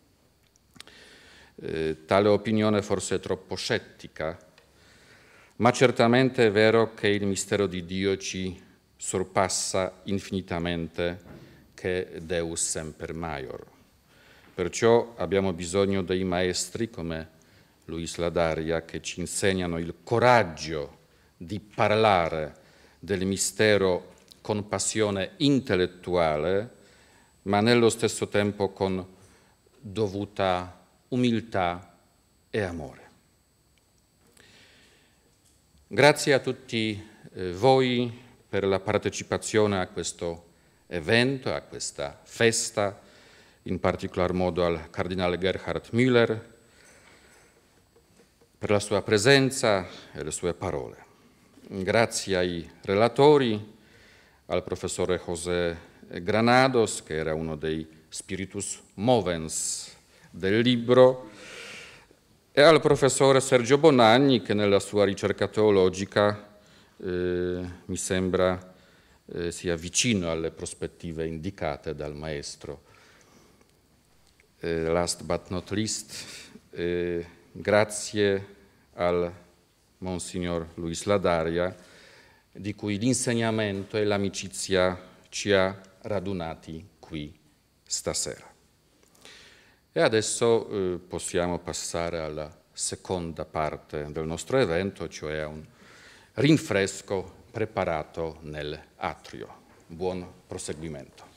Eh, tale opinione forse è troppo scettica, ma certamente è vero che il mistero di Dio ci sorpassa infinitamente che Deus semper maior. Perciò abbiamo bisogno dei maestri come Luis Ladaria che ci insegnano il coraggio di parlare del mistero con passione intellettuale, ma nello stesso tempo con dovuta umiltà e amore. Grazie a tutti eh, voi per la partecipazione a questo evento, a questa festa, in particolar modo al cardinale Gerhard Müller, per la sua presenza e le sue parole. Grazie ai relatori, al professore José Granados, che era uno dei spiritus movens del libro, e al professore Sergio Bonagni, che nella sua ricerca teologica eh, mi sembra eh, sia vicino alle prospettive indicate dal maestro. Eh, last but not least, eh, grazie al Monsignor Luis Ladaria, di cui l'insegnamento e l'amicizia ci ha radunati qui stasera. E adesso eh, possiamo passare alla seconda parte del nostro evento, cioè a un rinfresco preparato nell'atrio. Buon proseguimento.